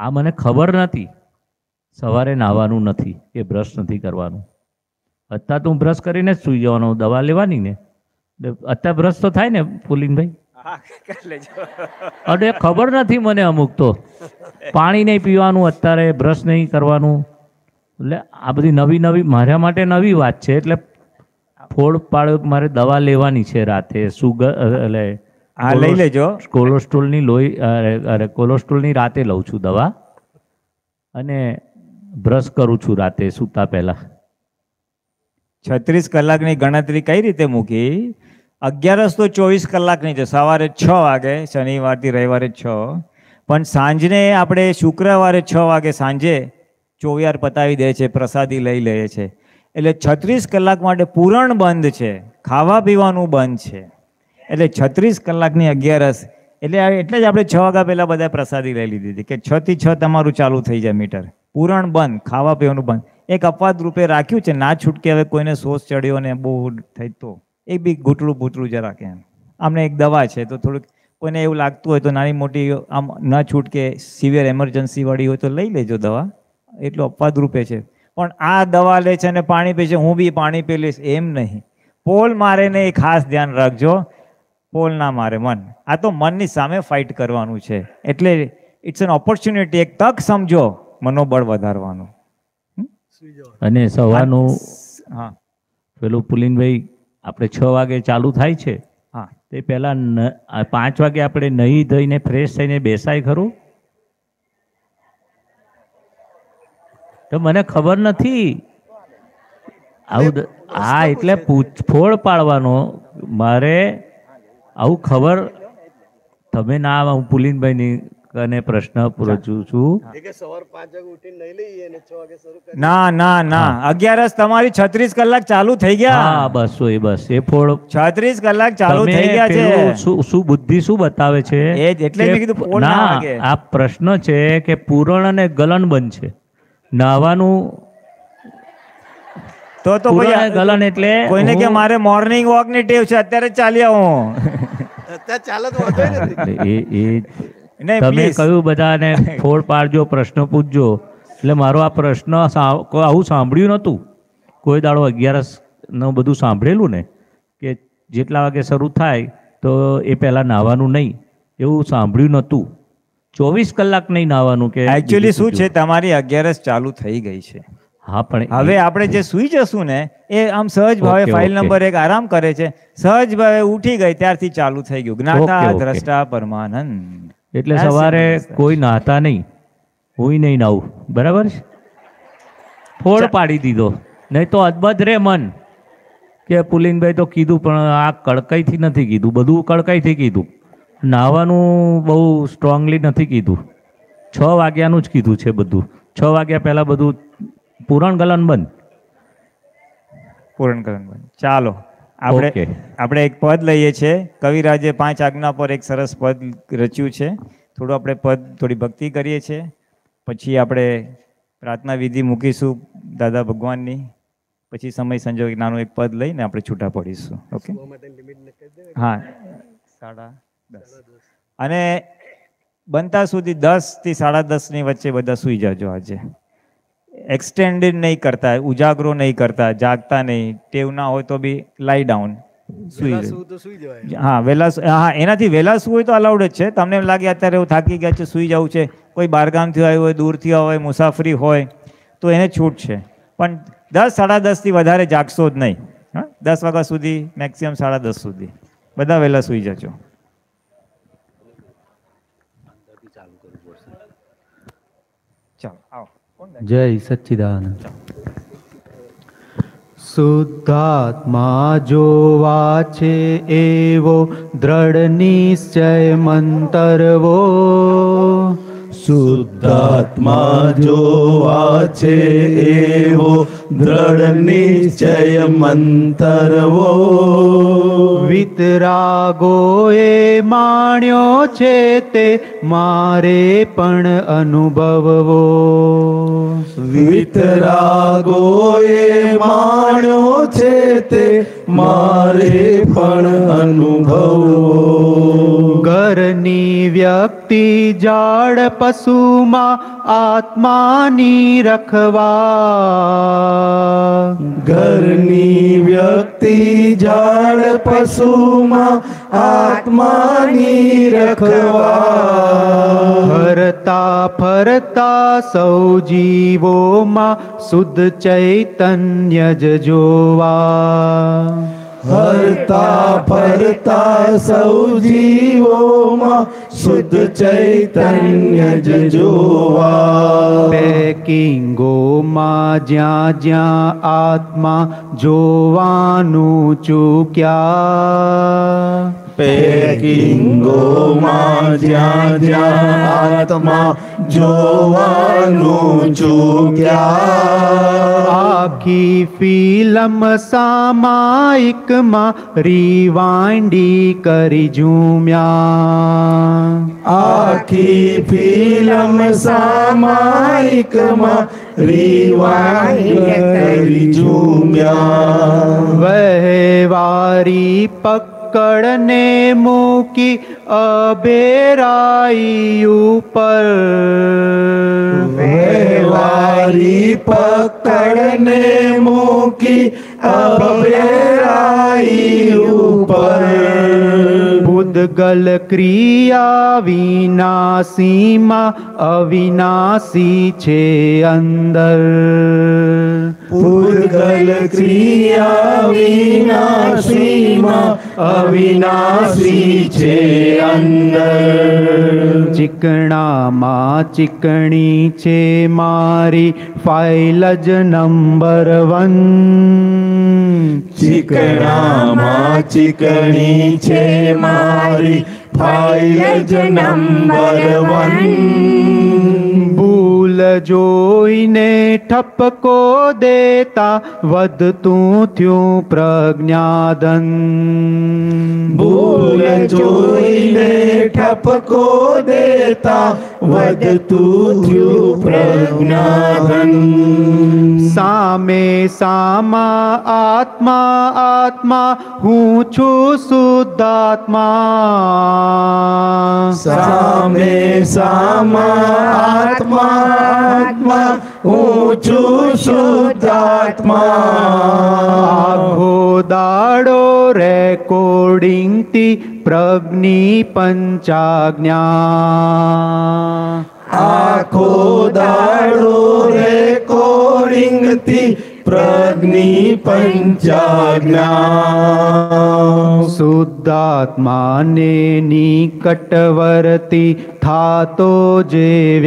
આ મને ખબર નથી, સવારે નાહવાનું નથી, એ બ્રશ નથી કરવાનું. અત્યારે તો હું બ્રશ કરીને જ સૂઈ જવાનો, દવા લેવાની ને. અત્યારે બ્રશ તો થાય ને પુલિનભાઈ? અરે ખબર નથી મને અમુક તો. પાણી નહીં પીવાનું, અત્યારે બ્રશ નહીં કરવાનું. એટલે આ બધી નવી નવી મારા માટે નવી વાત છે. એટલે ફોડ પાડ મારે દવા લેવાની છે રાતે, સુગર એટલે હા લઈ લેજો. કોલેસ્ટ્રોલની લોહી અરે કોલેસ્ટ્રોલની રાતે લઉં છું દવા, અને બ્રશ કરું છું રાતે સૂતા પહેલા. 36 કલાકની ગણતરી કઈ રીતે મૂકી? 11 તો 24 કલાકની છે, સવારે 6 વાગે શનિવારથી રવિવારે 6, પણ સાંજને આપણે શુક્રવારે 6 વાગે સાંજે ચોવિયાર પતાવી દે છે, પ્રસાદી લઈ લે છે. એટલે 36 કલાક માટે પૂરણ બંધ છે, ખાવા પીવાનું બંધ છે. એટલે 36 કલાકની 11 એટલે જ આપણે 6 વાગ્યા પહેલાં બધા પ્રસાદી લઈ લીધી હતી કે 6 થી 6 તમારું ચાલુ થઈ જાય મીટર. પૂરણ બંધ, ખાવા પીવાનું બંધ. એક અપવાદ રૂપે રાખ્યું છે, ના છૂટકે હવે કોઈને સોસ ચડ્યો ને બહુ થઈ તો એ બી ઘૂંટડું ભૂતરું જ રાખે. એમ આમને એક દવા છે તો થોડુંક કોઈને એવું લાગતું હોય તો નાની મોટી આમ ન છૂટકે સિવિયર એમરજન્સી વાળી હોય તો લઈ લેજો દવા, એટલું અપવાદ રૂપે છે. પણ આ દવા લે છે અને પાણી પી છે, હું બી પાણી પી લઈશ એમ નહીં. પોલ મારે ને એ ખાસ ધ્યાન રાખજો, પોલ ના મારે મન. આ તો મનની સામે ફાઇટ કરવાનું છે. એટલે ઇટ્સ એન ઓપોર્ચ્યુનિટી, એક તક સમજો મનોબળ વધારવાનું. અને સવારનું હા પેલું પુલિનભાઈ આપણે 6 વાગે ચાલુ થાય છે, હા તે પહેલાં 5 વાગે આપણે નહીં ધોઈને ફ્રેશ થઈને બેસાય ખરું? તો મને ખબર નથી આવું. હા એટલે ફોડ પાડવાનો મારે આવું ખબર. તમે ના, હું પુલિનભાઈની કને પ્રશ્ન પૂછું છું. ના ના ના 11 તમારી 36 કલાક ચાલુ થઈ ગયા. હા બસ એ ફોડ 36 કલાક ચાલુ થઈ ગયા છે. શું બુદ્ધિ શું બતાવે છે? એટલે મેં કીધું પોલ ના વાગે. આ પ્રશ્ન છે કે પૂરણ અને ગલન બંધ છે, નાહવાનું તો પૂરણ ગલન એટલે કોઈને કે મારે મોર્નિંગ વોક ની ટેવ છે, અત્યારે ચાલી આવું. તમે કહ્યું બધાને ફોડ પાડજો, પ્રશ્ન પૂછજો. એટલે મારો આ પ્રશ્ન આવું સાંભળ્યું નહોતું કોઈ દાડો. 11 બધું સાંભળેલું ને કે જેટલા વાગે શરૂ થાય તો એ પહેલાં નાહવાનું નહીં, એવું સાંભળ્યું નહોતું. 24 કલાક નહીં નાહવાનું. કે એકચ્યુઅલી શું છે, તમારી 11 ચાલુ થઈ ગઈ છે. હા પણ હવે આપણે જે સુઈ જશું ને એ આમ સહજ ભાવે ફાઇલ નંબર 1 આરામ કરે છે, સહજ ભાવે ઉઠી ગઈ ત્યારથી ચાલુ થઈ ગયું. જ્ઞાતા દ્રષ્ટા પરમાનંદ. એટલે સવારે કોઈ નાહતા નહીં, હું નહીં નાહું, બરાબર છે? ફોડ પાડી દીધો. નહીં તો અદબદ રે મન કે પુલિનભાઈ તો કીધું પણ આ કડકાઈથી નથી કીધું, બધું કડકાઈથી કીધું. નાહવાનું બહુ સ્ટ્રોંગલી નથી કીધું. 6 વાગ્યાનું જ કીધું છે બધું. 6 વાગ્યા પહેલાં બધું પૂરણ ગલન બંધ. પૂરણ ગલન બંધ. ચાલો આપણે એક પદ લઈએ છીએ. કવિરાજે 5 આજ્ઞા પર એક સરસ પદ રચ્યું છે. થોડું આપણે પદ થોડી ભક્તિ કરીએ છીએ, પછી આપણે પ્રાર્થના વિધિ મૂકીશું દાદા ભગવાનની, પછી સમય સંજોગ નાનું એક પદ લઈને આપણે છૂટા પડીશું. ઓકે? હા 10:30 અને બનતા સુધી 10 થી 10:30 ની વચ્ચે બધા સૂઈ જાજો. આજે એક્સટેન્ડેડ નહીં કરતા, ઉજાગરો નહીં કરતા, જાગતા નહીં. ટેવ ના હોય તો બી લાઈ ડાઉન સુઈ જાય. હા વહેલા, હા એનાથી વહેલા શું હોય તો અલાઉડ જ છે. તમને એમ લાગે અત્યારે એવું થાકી ગયા છે, સુઈ જવું છે, કોઈ બહારગામથી આવ્યું હોય, દૂરથી આવ્યો હોય, મુસાફરી હોય તો એને છૂટ છે. પણ 10 10:30 થી વધારે જાગશો જ નહીં. હા 10 વાગ્યા સુધી, મેક્સિમમ 10:30 સુધી બધા વહેલા સુઈ જજો. ચાલો આવો. જય સચ્ચિદાનંદ. શુદ્ધાત્મા જોવા છે એવો દ્રઢ નિશ્ચય મંતરવો. શુદ્ધાત્મા જોવા છે એવો દ્રઢ નિશ્ચય મંતરવો. વિતરાગો એ માણ્યો છે તે મારે પણ અનુભવવો. વિતરાગો એ માણ્યો છે તે મારે પણ અનુભવવો. ઘરની વ્યક્તિ જાડ પશુમાં આત્માની રખવા. ઘરની વ્યક્તિ જાડ પશુમાં આત્માની રખવા. ફરતા ફરતા સૌ જીવોમાં શુદ્ધ ચૈતન્ય જ જોવા. હરતા ફરતા સૌ જીવોમાં શુદ્ધ ચૈતન્ય જ જોવા. પેકિંગોમાં જ્યાં જ્યાં આત્મા જોવાનું ચૂક્યા. પેકિંગોમાં જ્યાં જ્યાં આત્મા જોવાનું ચૂક્યા. આખી ફિલ્મ સામાયિકમાં રીવાઇન્ડી કરી ઝૂમ્યા. આખી ફિલ્મ સામાયિકમાં રીવાઇન્ડ કરી ઝૂમ્યા. વહેવારી પકડને મૂકી અભેરાઈ ઉપર. વહેવારી પકડને મૂકી અભેરાઈ ઉપર. પૂદગલ ક્રિયા વિનાશીમાં અવિનાશી છે અંદર. પૂદગલ ક્રિયા વિનાશીમાં અવિનાશી છે અંદર. ચીકણામાં ચીકણી છે મારી ફાઇલ જ નંબર 1. ચીકણામાં ચીકણી છે મારી ફાઇલ જ નંબર 1. ભૂલ જોઈને ઠપકો દેતા વધતું થયું પ્રજ્ઞાધન. ભૂલ જોઈને ઠપકો દેતા વધતું થયું પ્રજ્ઞાધન. સામે સામા આત્મા આત્મા હું છું શુદ્ધાત્મા. સામે સામા આત્મા આત્મા હું છું શુદ્ધાત્મા. આખો દાડો રેકોર્ડિંગથી પ્રજ્ઞી પંચાજ્ઞા. આખો દાડો રેકોર્ડિંગથી પ્રજ્ઞી પંચાજ્ઞા. શુદ્ધાત્માને નિકટવર્તી થાતો જે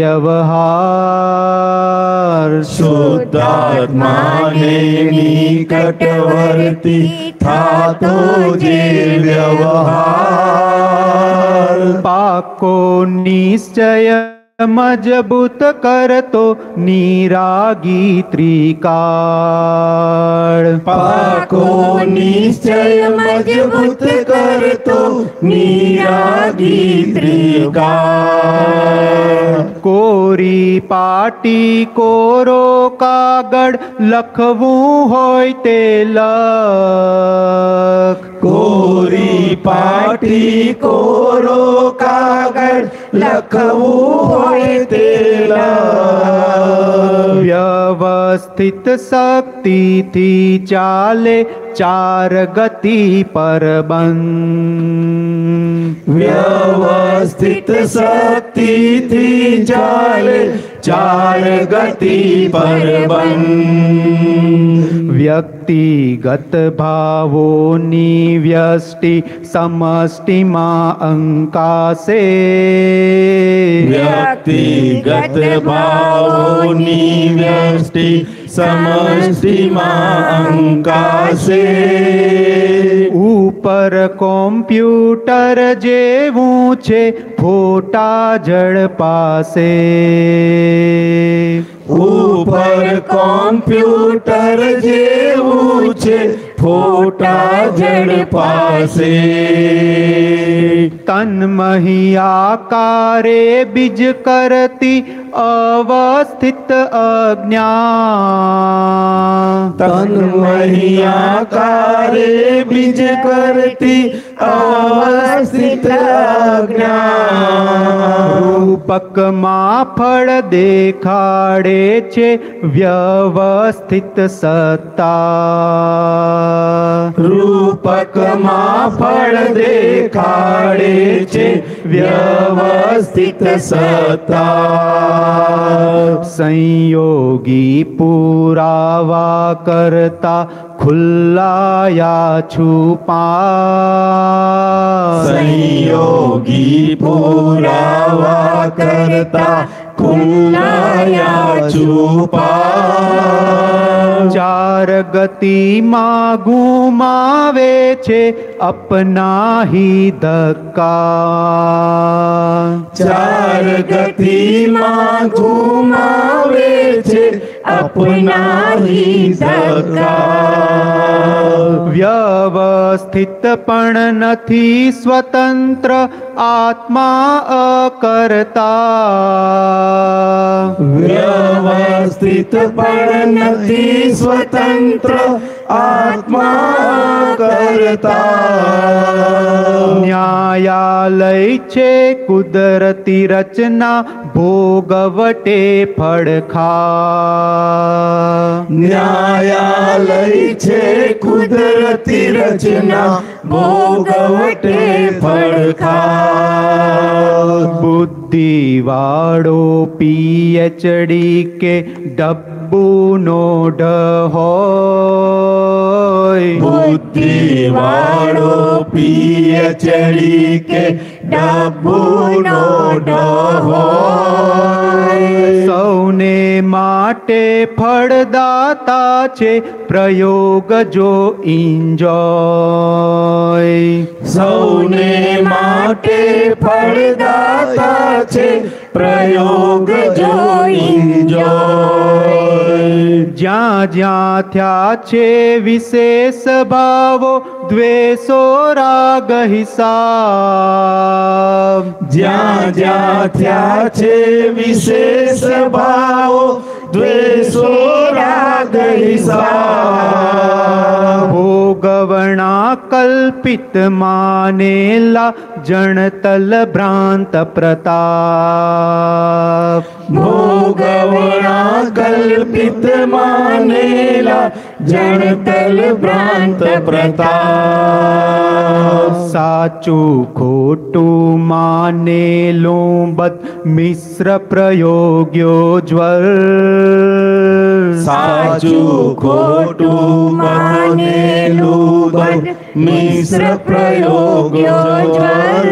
વ્યવહાર. શુદ્ધાત્માને નિકટવર્તી થાતો જે વ્યવહાર. પાકો નિશ્ચય મજબૂત કરતો નિરાગી ત્રિકાળ. પાકો નિશ્ચય મજબૂત કરતો નિરાગી ત્રિકાળ. કોરી પાટી કોરો કાગળ લખવું હોય તે લખ. કોરી પાટી કોરો કાગળ લખવું હોય તે લખ. વ્યવસ્થિત શક્તિથી ચાલે ચાર ગતિ પર બંધ. વ્યવસ્થિત શક્તિથી ચાલે ચાર ગતિ પર બંધ. વ્યક્તિગત ભાવોની વ્યષ્ટિ સમષ્ટિમાં અંકાશે. વ્યક્તિગત ભાવોની વ્યષ્ટિ સમષ્ટિમાં અંકાશે. ઉપર કોમ્પ્યુટર જેવું છે ફોટા જળ પાસે. ઉપર કોમ્પ્યુટર જેવું છે ફોટા જડ પાસે. તન્મહી આકારે બીજ કરતી અવસ્થિત અજ્ઞા. તન્મહી આકારે બીજ કરતી અવસ્થિત અજ્ઞાન. રૂપકમાં ફળ દેખાડે છે વ્યવસ્થિત સત્તા. રૂપકમાં ફળ દેખાડે છે વ્યવસ્થિત સત્તા. સંયોગી પુરાવા કરતા ખુલ્લાયા છુપા. સંયોગી પુરાવા કરતા ખુલ્લાયા છુપા. ચાર ગતિમાં ગુમાવે છે અપના હી ધક્કા. ચાર ગતિમાં ઘુમાવે છે અપના હી ધક્કા. વ્યવસ્થિત પણ નથી સ્વતંત્ર આત્મા અકર્તા. વ્યવસ્થિત પણ નથી સ્વતંત્ર આત્મા કરતા. ન્યાયાલય છે કુદરતી રચના ભોગવટે ફડખા. ન્યાયાલય છે કુદરતી રચના ભોગવટે પડખા. બુદ્ધિવાળો પીએચડી કે ડબ્બુનો ઢ હોય. બુદ્ધિવાળો પીએચડી કે ડબ્બુનો ઢ હોય. સૌને માટે ફળદાતા છે પ્રયોગ જો ઇન્જોય. સૌને માટે ફળદાતા છે પ્રયોગ જો ઇન્જોય. જ્યાં જ્યાં થયા છે વિશેષ ભાવો દ્વેષો રાગ હિસાબ. જ્યાં જ્યાં થયા છે વિશેષ ભાવો દ્વેષો રાગ હિસાબ. ભોગવણા કલ્પિત માનેલા જણતલ ભ્રાંત પ્રતાપ. ભોગવણા કલ્પિત માનેલા જણતલ ભ્રાંત પ્રતાપ. સાચું ખોટું માનેલું બદ મિશ્ર પ્રયોગ્યો જ્વર. સાચું ખોટું માનેલું બદ મિશ્ર પ્રયોગ્યો જ્વર.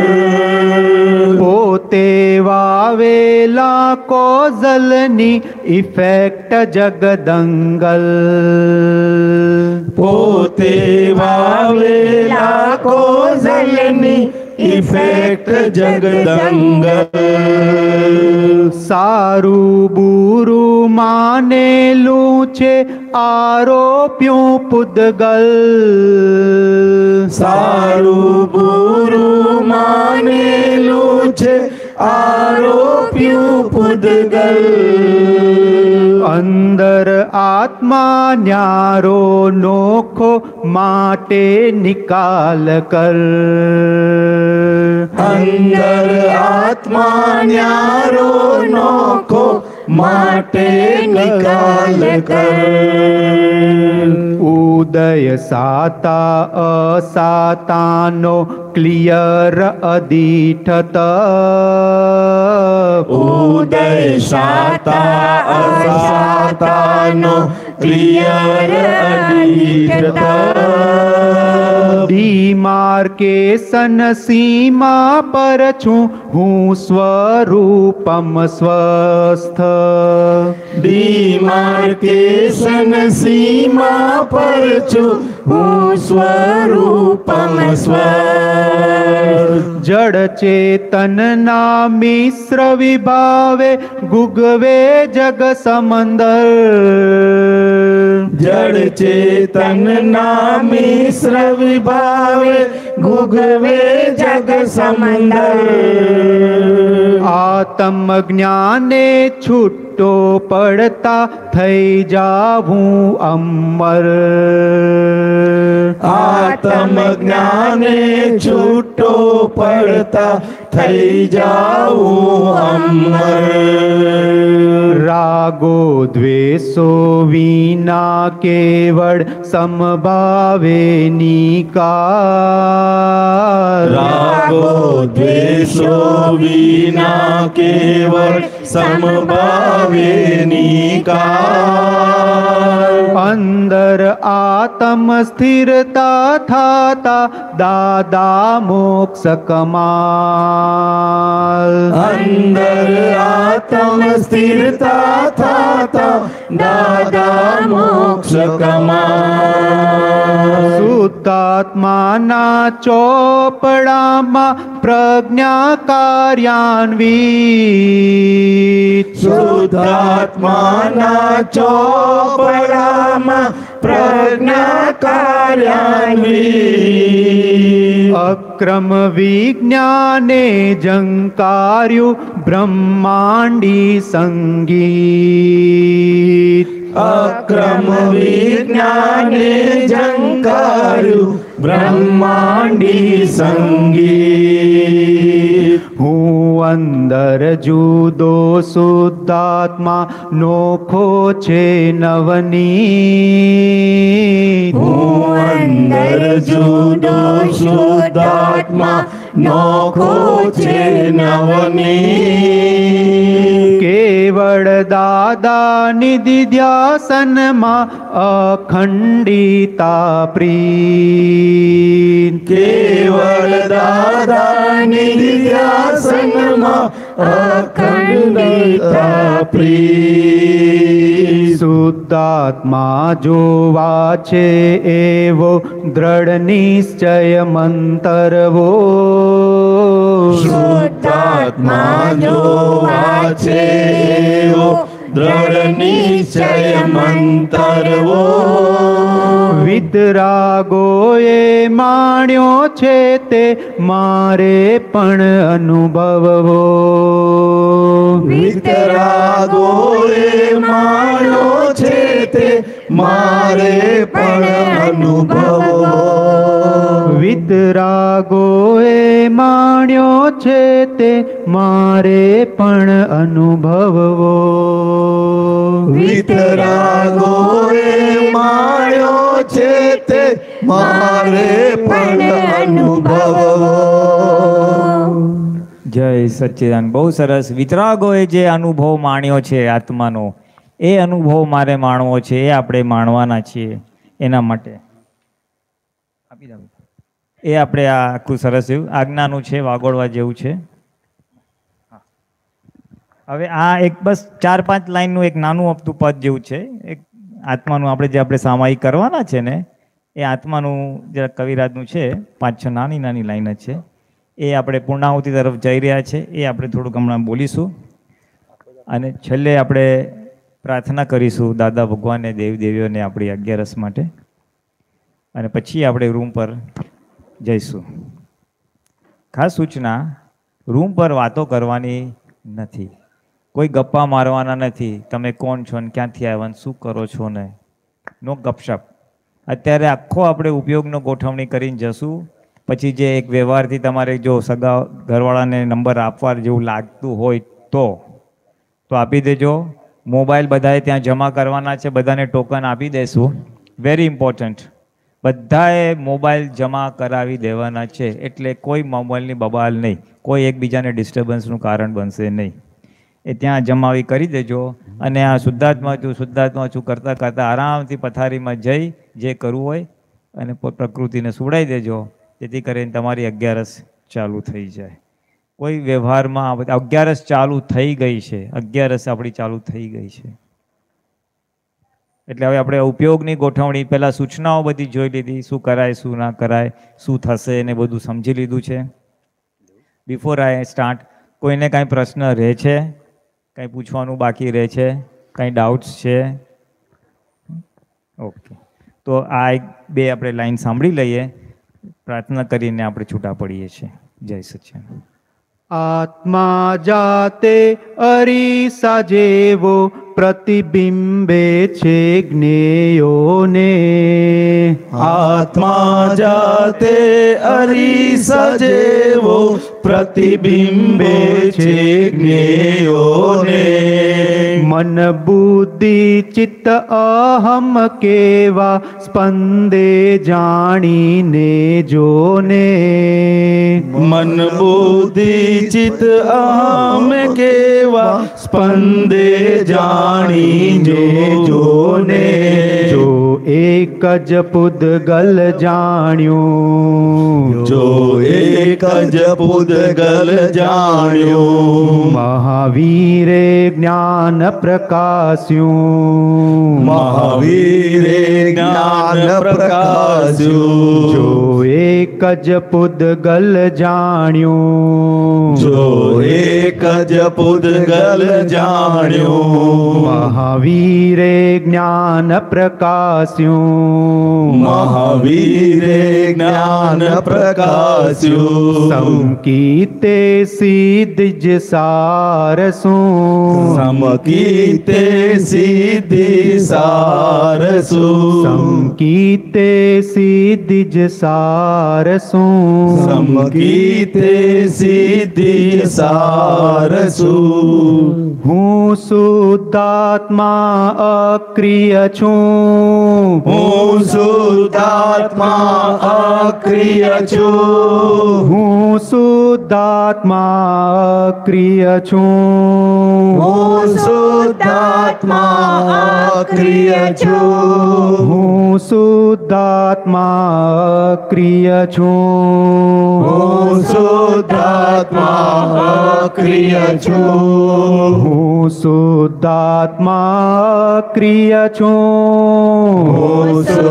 પોતે વાવેલા કોઝલની ઇફેક્ટ જગદંગલ. પોતે વાવેલા કોઝલની ઇફેક્ટ જગદંગલ. સારું બુરું માનેલું છે આરોપ્યું પુદ્ગલ. સારું બુરું માનેલું છે આરોપ્યું પુદ્ગલ. અંદર આત્મા ન્યારો નોખો માટે નિકાલ કર. અંદર આત્મા ન્યારો નોખો માટે નિકાલ કર. ઉદય સાતા અસાતાનો ક્લિયર અદીઠત. ઉદય સાતા અસાતાનો ક્લિયર અદીઠત. ડીમાર્કેશન સીમા પર છું હું સ્વરૂપમ સ્વસ્થ. ડીમાર્કેશન સીમા પર છું હું સ્વરૂપમ સ્વસ્થ. જડ ચેતનના મિશ્ર વિભાવે ગુગવે જગ સમંદર. જડ ચેતનના મિશ્ર વિભાવે ગુગવે જગ સમંદર. આત્મ જ્ઞાને છૂટો પડતા થઈ જાવું અમર. આત્મ જ્ઞાને છૂટો પડતા થઈ જાઉં અમર. રાગો દ્વેષો વિના કેવળ સમભાવે નિકાર. રાગો દ્વેષો વિના કેવળ સમભાવે નિકાર. અંદર આત્મ સ્થિરતા થાતા દાદા મોક્ષ કમાલ. અંદર આત્મ સ્થિરતા થાતા દાદા મોક્ષ કમાલ. શુદ્ધાત્માના ચોપડામાં પ્રજ્ઞા કાર્યાન્વિત. શુદ્ધાત્માના ચોપડામાં પ્રજ્ઞા કાર્યાન્વિત. અક્રમ વિજ્ઞાને જંકાર્યું બ્રહ્માંડી સંગીત. અક્રમ વિજ્ઞાને જંકાર્યું બ્રહ્માંડી સંગીત. હું અંદર જુદો શુદ્ધાત્મા નોખો છે નવનીત. હું અંદર જુદો શુદ્ધાત્મા નોખો છે નવનીત. કેવળ દાદા નિધિધ્યાસનમાં અખંડિતા પ્રીત. કેવળ દાદા નિધિધ્યાસનમાં અખંડિતા પ્રીત. શુદ્ધાત્મા જોવા છે એવો દ્રઢ નિશ્ચય મંતરવો. શુદ્ધાત્મા જોવા છે એવો દ્રઢ નિશ્ચય મંતરવો. વિતરાગોએ માણ્યો છે તે મારે પણ અનુભવવો. વિતરાગોએ માણ્યો છે તે મારે પણ અનુભવવો. વિતરાગોએ માણ્યો છે તે મારે પણ અનુભવવો. વિતરાગોએ માણ્યો છે તે મારે પણ અનુભવવો. જય સચ્ચિદાનંદ. બહુ સરસ. વિતરાગોએ જે અનુભવ માણ્યો છે આત્માનો, એ અનુભવ મારે માણવો છે, એ આપણે માણવાના છીએ. એના માટે આપી દઉં. એ આપણે આ આખું સરસ એવું આજ્ઞાનું છે, વાગોળવા જેવું છે. હવે આ એક બસ 4-5 લાઈનનું એક નાનું અપતું પદ જેવું છે. એક આત્માનું આપણે સામાયિક કરવાના છે ને, એ આત્માનું જરા કવિરાજનું છે. 5-6 નાની નાની લાઈન જ છે. એ આપણે પૂર્ણાહુતિ તરફ જઈ રહ્યા છે. એ આપણે થોડુંક હમણાં બોલીશું અને છેલ્લે આપણે પ્રાર્થના કરીશું દાદા ભગવાનને, દેવદેવીઓને આપણી 11 માટે, અને પછી આપણે રૂમ પર જઈશું. ખાસ સૂચના, રૂમ પર વાતો કરવાની નથી, કોઈ ગપ્પા મારવાના નથી. તમે કોણ છો ને ક્યાંથી આવ્યા ને શું કરો છો ને, નો ગપશપ. અત્યારે આખો આપણે ઉપયોગનો ગોઠવણી કરીને જશું. પછી જે એક વ્યવહારથી તમારે જો સગા ઘરવાળાને નંબર આપવા જેવું લાગતું હોય તો આપી દેજો. મોબાઈલ બધાએ ત્યાં જમા કરવાના છે, બધાને ટોકન આપી દેશું. વેરી ઇમ્પોર્ટન્ટ, બધાએ મોબાઈલ જમા કરાવી દેવાના છે. એટલે કોઈ મોબાઈલની બબાલ નહીં, કોઈ એકબીજાને ડિસ્ટર્બન્સનું કારણ બનશે નહીં. એ ત્યાં જમાવી કરી દેજો. અને આ શુદ્ધાત્મા છું કરતાં કરતાં આરામથી પથારીમાં જઈ જે કરવું હોય અને પ્રકૃતિને સુવડાવી દેજો, જેથી કરીને તમારી 11 ચાલુ થઈ જાય. કોઈ વ્યવહારમાં 11 ચાલુ થઈ ગઈ છે, 11 આપણી ચાલુ થઈ ગઈ છે. એટલે હવે આપણે ઉપયોગની ગોઠવણી, પહેલાં સૂચનાઓ બધી જોઈ લીધી, શું કરાય શું ના કરાય, શું થશે એને બધું સમજી લીધું છે. બિફોર આઈ સ્ટાર્ટ, કોઈને કાંઈ પ્રશ્ન રહે છે, કાંઈ પૂછવાનું બાકી રહે છે, કાંઈ ડાઉટ્સ છે? ઓકે, તો આ 1-2 આપણે લાઈન સાંભળી લઈએ, પ્રાર્થના કરીને આપણે છૂટા પડીએ છીએ. જય સચ્ચિદાનંદ. આત્મા જાતે અરીસા જેવો પ્રતિબિંબે છે જ્ઞેયોને. આત્મા જાતે અરીસા જેવો પ્રતિબિંબે છે જ્ઞેયોને. મન બુદ્ધિ ચિત્ત અહમ કેવા સ્પંદે જાણીને જોને. મન બુદ્ધિ ચિત્ત અહમ કેવા સ્પંદે જાણીને જોને. જો એક જ પૂદગલ જાણ્યું, જો એક જ પૂદગલ જાણ્યું. મહાવીરે જ્ઞાન પ્રકાશ્યું, મહાવીરે જ્ઞાન પ્રકાશ્યું. જો એક જ પૂદગલ જાણ્યું, જો એક જ પૂદગલ જાણ્યું. મહાવીરે જ્ઞાન પ્રકાશ્યું, મહાવીરે જ્ઞાન પ્રકાશ્યું. સંકીતે સિદ્ધ સારસું, સમકીતે સિદ્ધિ સારસું. સંકીતે સિદ્ધ સારસું, સમકીતે સિદ્ધિ સારસું. હું શુદ્ધાત્મા અક્રિય છું, હું શુદ્ધાત્મા અક્રિય છું. હું શુદ્ધાત્મા અક્રિય છું, હું શુદ્ધાત્મા અક્રિય છું. હું શુદ્ધાત્મા અક્રિય છું, હું શુદ્ધાત્મા અક્રિય છું. હું શુદ્ધાત્મા અક્રિય છું, હું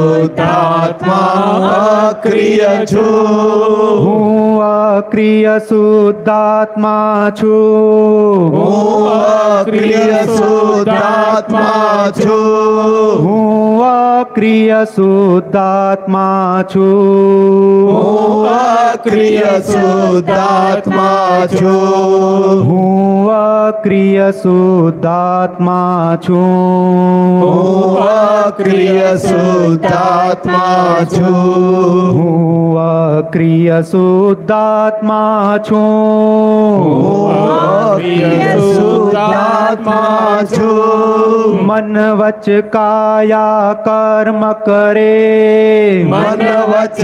શુદ્ધાત્મા અક્રિય છું. હું અક્રિય શુદ્ધાત્મા છું, હું અક્રિય શુદ્ધાત્મા છું. હું અક્રિય શુદ્ધાત્મા છું, હું અક્રિય શુદ્ધાત્મા છું. હું અક્રિય શુદ્ધાત્મા છું, હું અક્રિય શુદ્ધાત્મા છું. હું અક્રિય શુદ્ધાત્મા છું, હું અક્રિય શુદ્ધાત્મા છું. મન વચ કાયા કર્મ કરે, મન વચ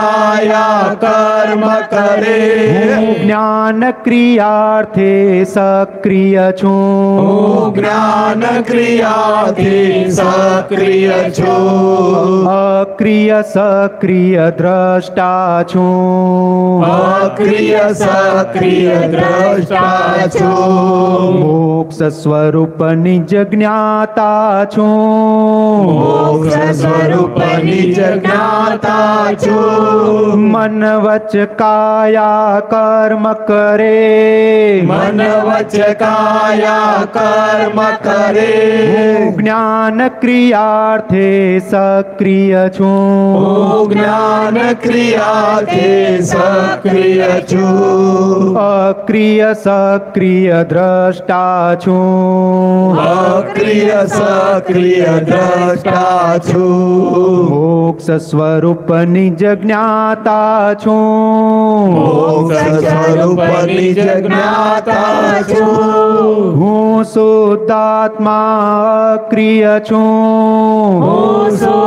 કાયા કર્મ કરે. હું જ્ઞાન ક્રિયાર્થે સક્રિય છું, હું જ્ઞાન ક્રિયાથી સક્રિય છું. અક્રિય સક્રિય દ્રષ્ટા છું, અક્રિય સક્રિય દ્રષ્ટા છું. મોક્ષ સ્વરૂપ નિજ જ્ઞાતા છું, મોક્ષ સ્વરૂપ નિજ જ્ઞાતા છું. મન વચ કાયા કર્મ કરે, મન વચ કાયા કર્મ કરે. હું જ્ઞાન ક્રિયાર્થે સક્રિય છું, હું જ્ઞાન ક્રિયાથી સક્રિય છું. અક્રિય સક્રિય દ્રષ્ટા છું, અક્રિય સક્રિય દ્રષ્ટા છું. મોક્ષ સ્વરૂપ નિજ જ્ઞાતા છું, મોક્ષ સ્વરૂપ નિજ જ્ઞાતા છું. હું શુદ્ધાત્મા અક્રિય છું, હું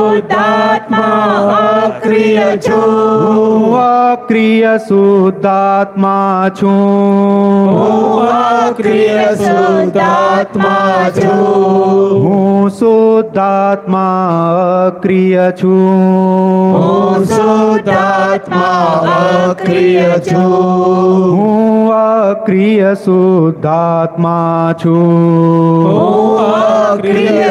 શુદ્ધાત્મા અક્રિય છું. હું અક્રિય શુદ્ધાત્મા છું, હું અક્રિય શુદ્ધાત્મા છું. હું શુદ્ધાત્મા અક્રિય છું, હું શુદ્ધાત્મા અક્રિય છું. હું અક્રિય શુદ્ધાત્મા છું, હું અક્રિય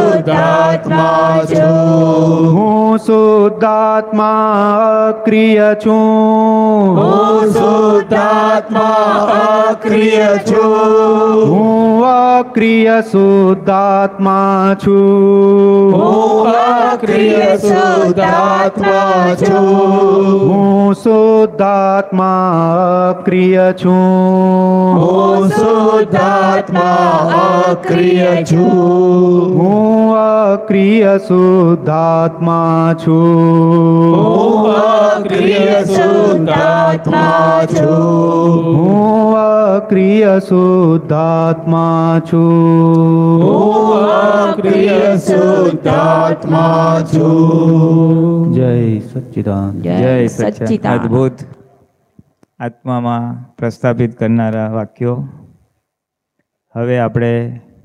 શુદ્ધાત્મા છું. હું શુદ્ધાત્મા અક્રિય છું, હું શુદ્ધાત્મા અક્રિય છું. હું અક્રિય શુદ્ધાત્મા છું, હું અક્રિય શુદ્ધાત્મા છું. હું શુદ્ધાત્મા અક્રિય છું, હું શુદ્ધાત્મા અક્રિય છું. હું અક્રિય શુદ્ધાત્મા છું. હું અક્રિય શુદ્ધાત્મા છું. હું અક્રિય શુદ્ધાત્મા છું. હું અક્રિય શુદ્ધાત્મા છું. જય સચ્ચિદાનંદ. જય સચ્ચિદાનંદ. અદ્ભુત આત્મામાં પ્રસ્થાપિત કરનારા વાક્યો. હવે આપણે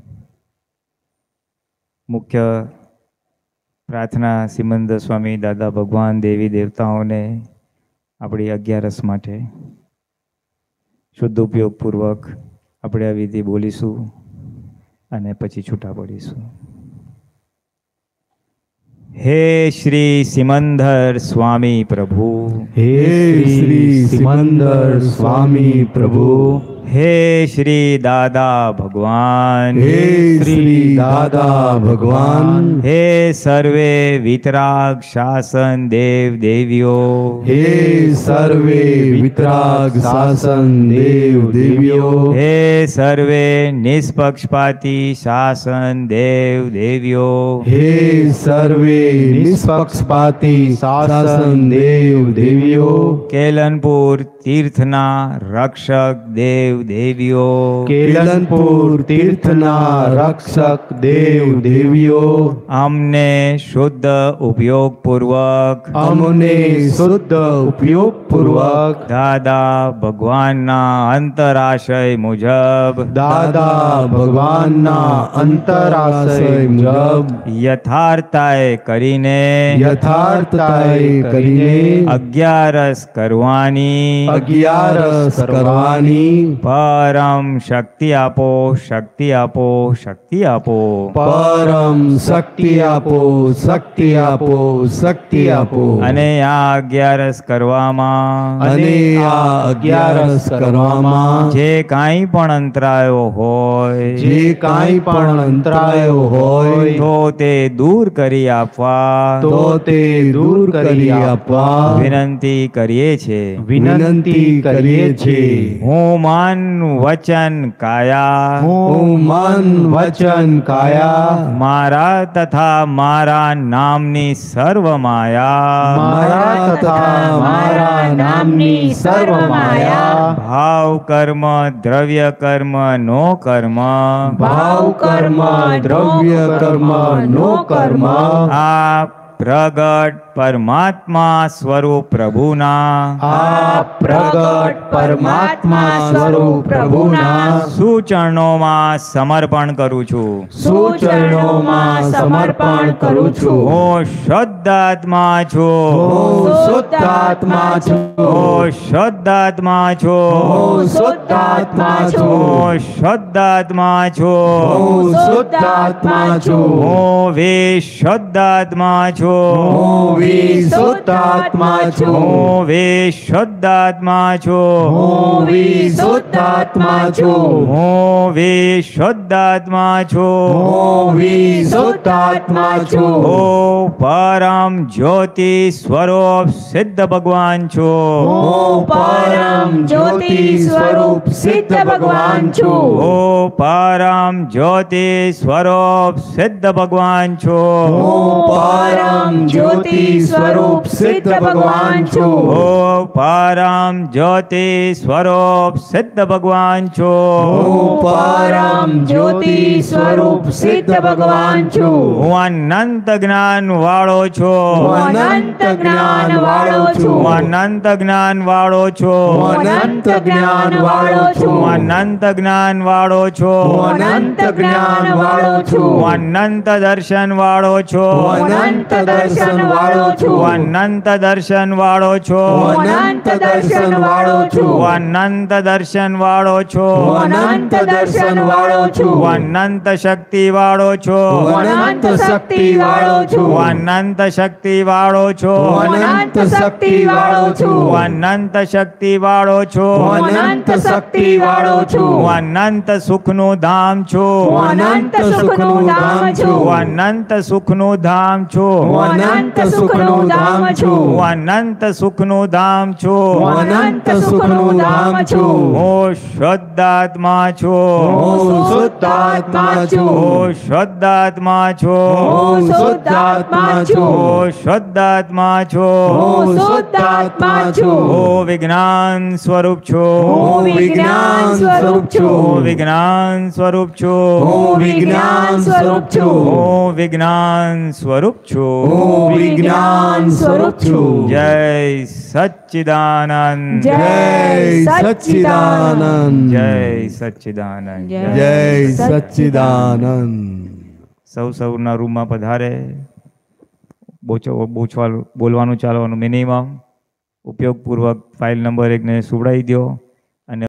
મુખ્ય પ્રાર્થના સિમંદર સ્વામી, દાદા ભગવાન, દેવી દેવતાઓને આપણી 11 માટે શુદ્ધ ઉપયોગપૂર્વક આપણે આ વિધિ બોલીશું અને પછી છૂટા પડીશું. હે શ્રી સિમંદર સ્વામી પ્રભુ. હે શ્રી સિમંદર સ્વામી પ્રભુ. હે શ્રી દાદા ભગવાન. હે શ્રી દાદા ભગવાન. હે સર્વે વિતરાગ શાસન દેવ દેવીઓ. હે સર્વે વિતરાગ શાસન દેવ દેવીઓ. હે સર્વે નિષ્પક્ષપાતી શાસન દેવ દેવીઓ. હે સર્વે નિષ્પક્ષપાતી શાસન દેવ દેવીઓ. કેલનપુર તીર્થના રક્ષક દેવ દેવીઓ. કેલનપુર તીર્થના રક્ષક દેવ દેવીઓ. અમને શુદ્ધ ઉપયોગપૂર્વક શુદ્ધ ઉપયોગપૂર્વક દાદા ભગવાનના અંતરાશય મુજબ યથાર્થતાએ કરીને 11 કરવાની પરમ શક્તિ આપો, શક્તિ આપો, શક્તિ આપો. પરમ શક્તિ આપો, શક્તિ આપો, શક્તિ આપો. અને આ 11 કરવામાં જે કાંઈ પણ અંતરાયો હોય તો તે દૂર કરી આપવા વિનંતી કરીએ છીએ. હું મન વચન કાયા મારા તથા મારા નામની સર્વ માયા ભાવ કર્મ દ્રવ્ય કર્મ નો કર્મ આ પ્રગટ પરમાત્મા સ્વરૂપ પ્રભુના સૂચરણોમાં સમર્પણ કરું છું. હું શુદ્ધાત્મા છું. હું શુદ્ધાત્મા છું. હું વિશુદ્ધાત્મા છું. હું વિશુદ્ધાત્મા છું. હું પરમ જ્યોતિ સ્વરૂપ સિદ્ધ ભગવાન છું. હું પરમ જ્યોતિ સ્વરૂપ સિદ્ધ ભગવાન છું. હું અનંત જ્ઞાન વાળો છું. હું અનંત જ્ઞાન વાળો છું. હું અનંત દર્શન વાળો છું. હું અનંત દર્શન વાળો છું. હું અનંત દર્શન વાળો છું. હું અનંત દર્શન વાળો છું. હું અનંત દર્શન વાળો છું. હું અનંત દર્શન વાળો છું. હું અનંત દર્શન વાળો છું. હું અનંત દર્શન વાળો છું. હું અનંત શક્તિ વાળો છું. હું અનંત શક્તિ વાળો છું. હું અનંત શક્તિ વાળો છું. હું અનંત શક્તિ વાળો છું. હું અનંત શક્તિ વાળો છું. હું અનંત શક્તિ વાળો છું. હું અનંત સુખનું ધામ છું. હું અનંત સુખનું ધામ છું. હું અનંત સુખનું ધામ છું. હું હું અનંત સુખનું ધામ છું. હું અનંત સુખનું ધામ છું. હું અનંત સુખનું ધામ છું. હું શુદ્ધાત્મા છું. હું શુદ્ધાત્મા છું. હું શુદ્ધાત્મા છું. હું શુદ્ધાત્મા છું. હું શુદ્ધાત્મા છું. હું શુદ્ધાત્મા છું. હું વિજ્ઞાન સ્વરૂપ છું. હું વિજ્ઞાન સ્વરૂપ છું. હું વિજ્ઞાન સ્વરૂપ છું. હું વિજ્ઞાન સ્વરૂપ છું. હું વિજ્ઞાન સ્વરૂપ છું. હું વિજ્ઞાન સ્વરૂપ છું. જય સચ્ચિદાનંદ. જય સચ્ચિદાનંદ. જય સચ્ચિદાનંદ. જય સચ્ચિદાનંદ. સૌના રૂમમાં પધારે. બોલવાનું ચાલવાનું મિનિમમ ઉપયોગપૂર્વક ફાઇલ નંબર 1 ને સુવડાવી દો.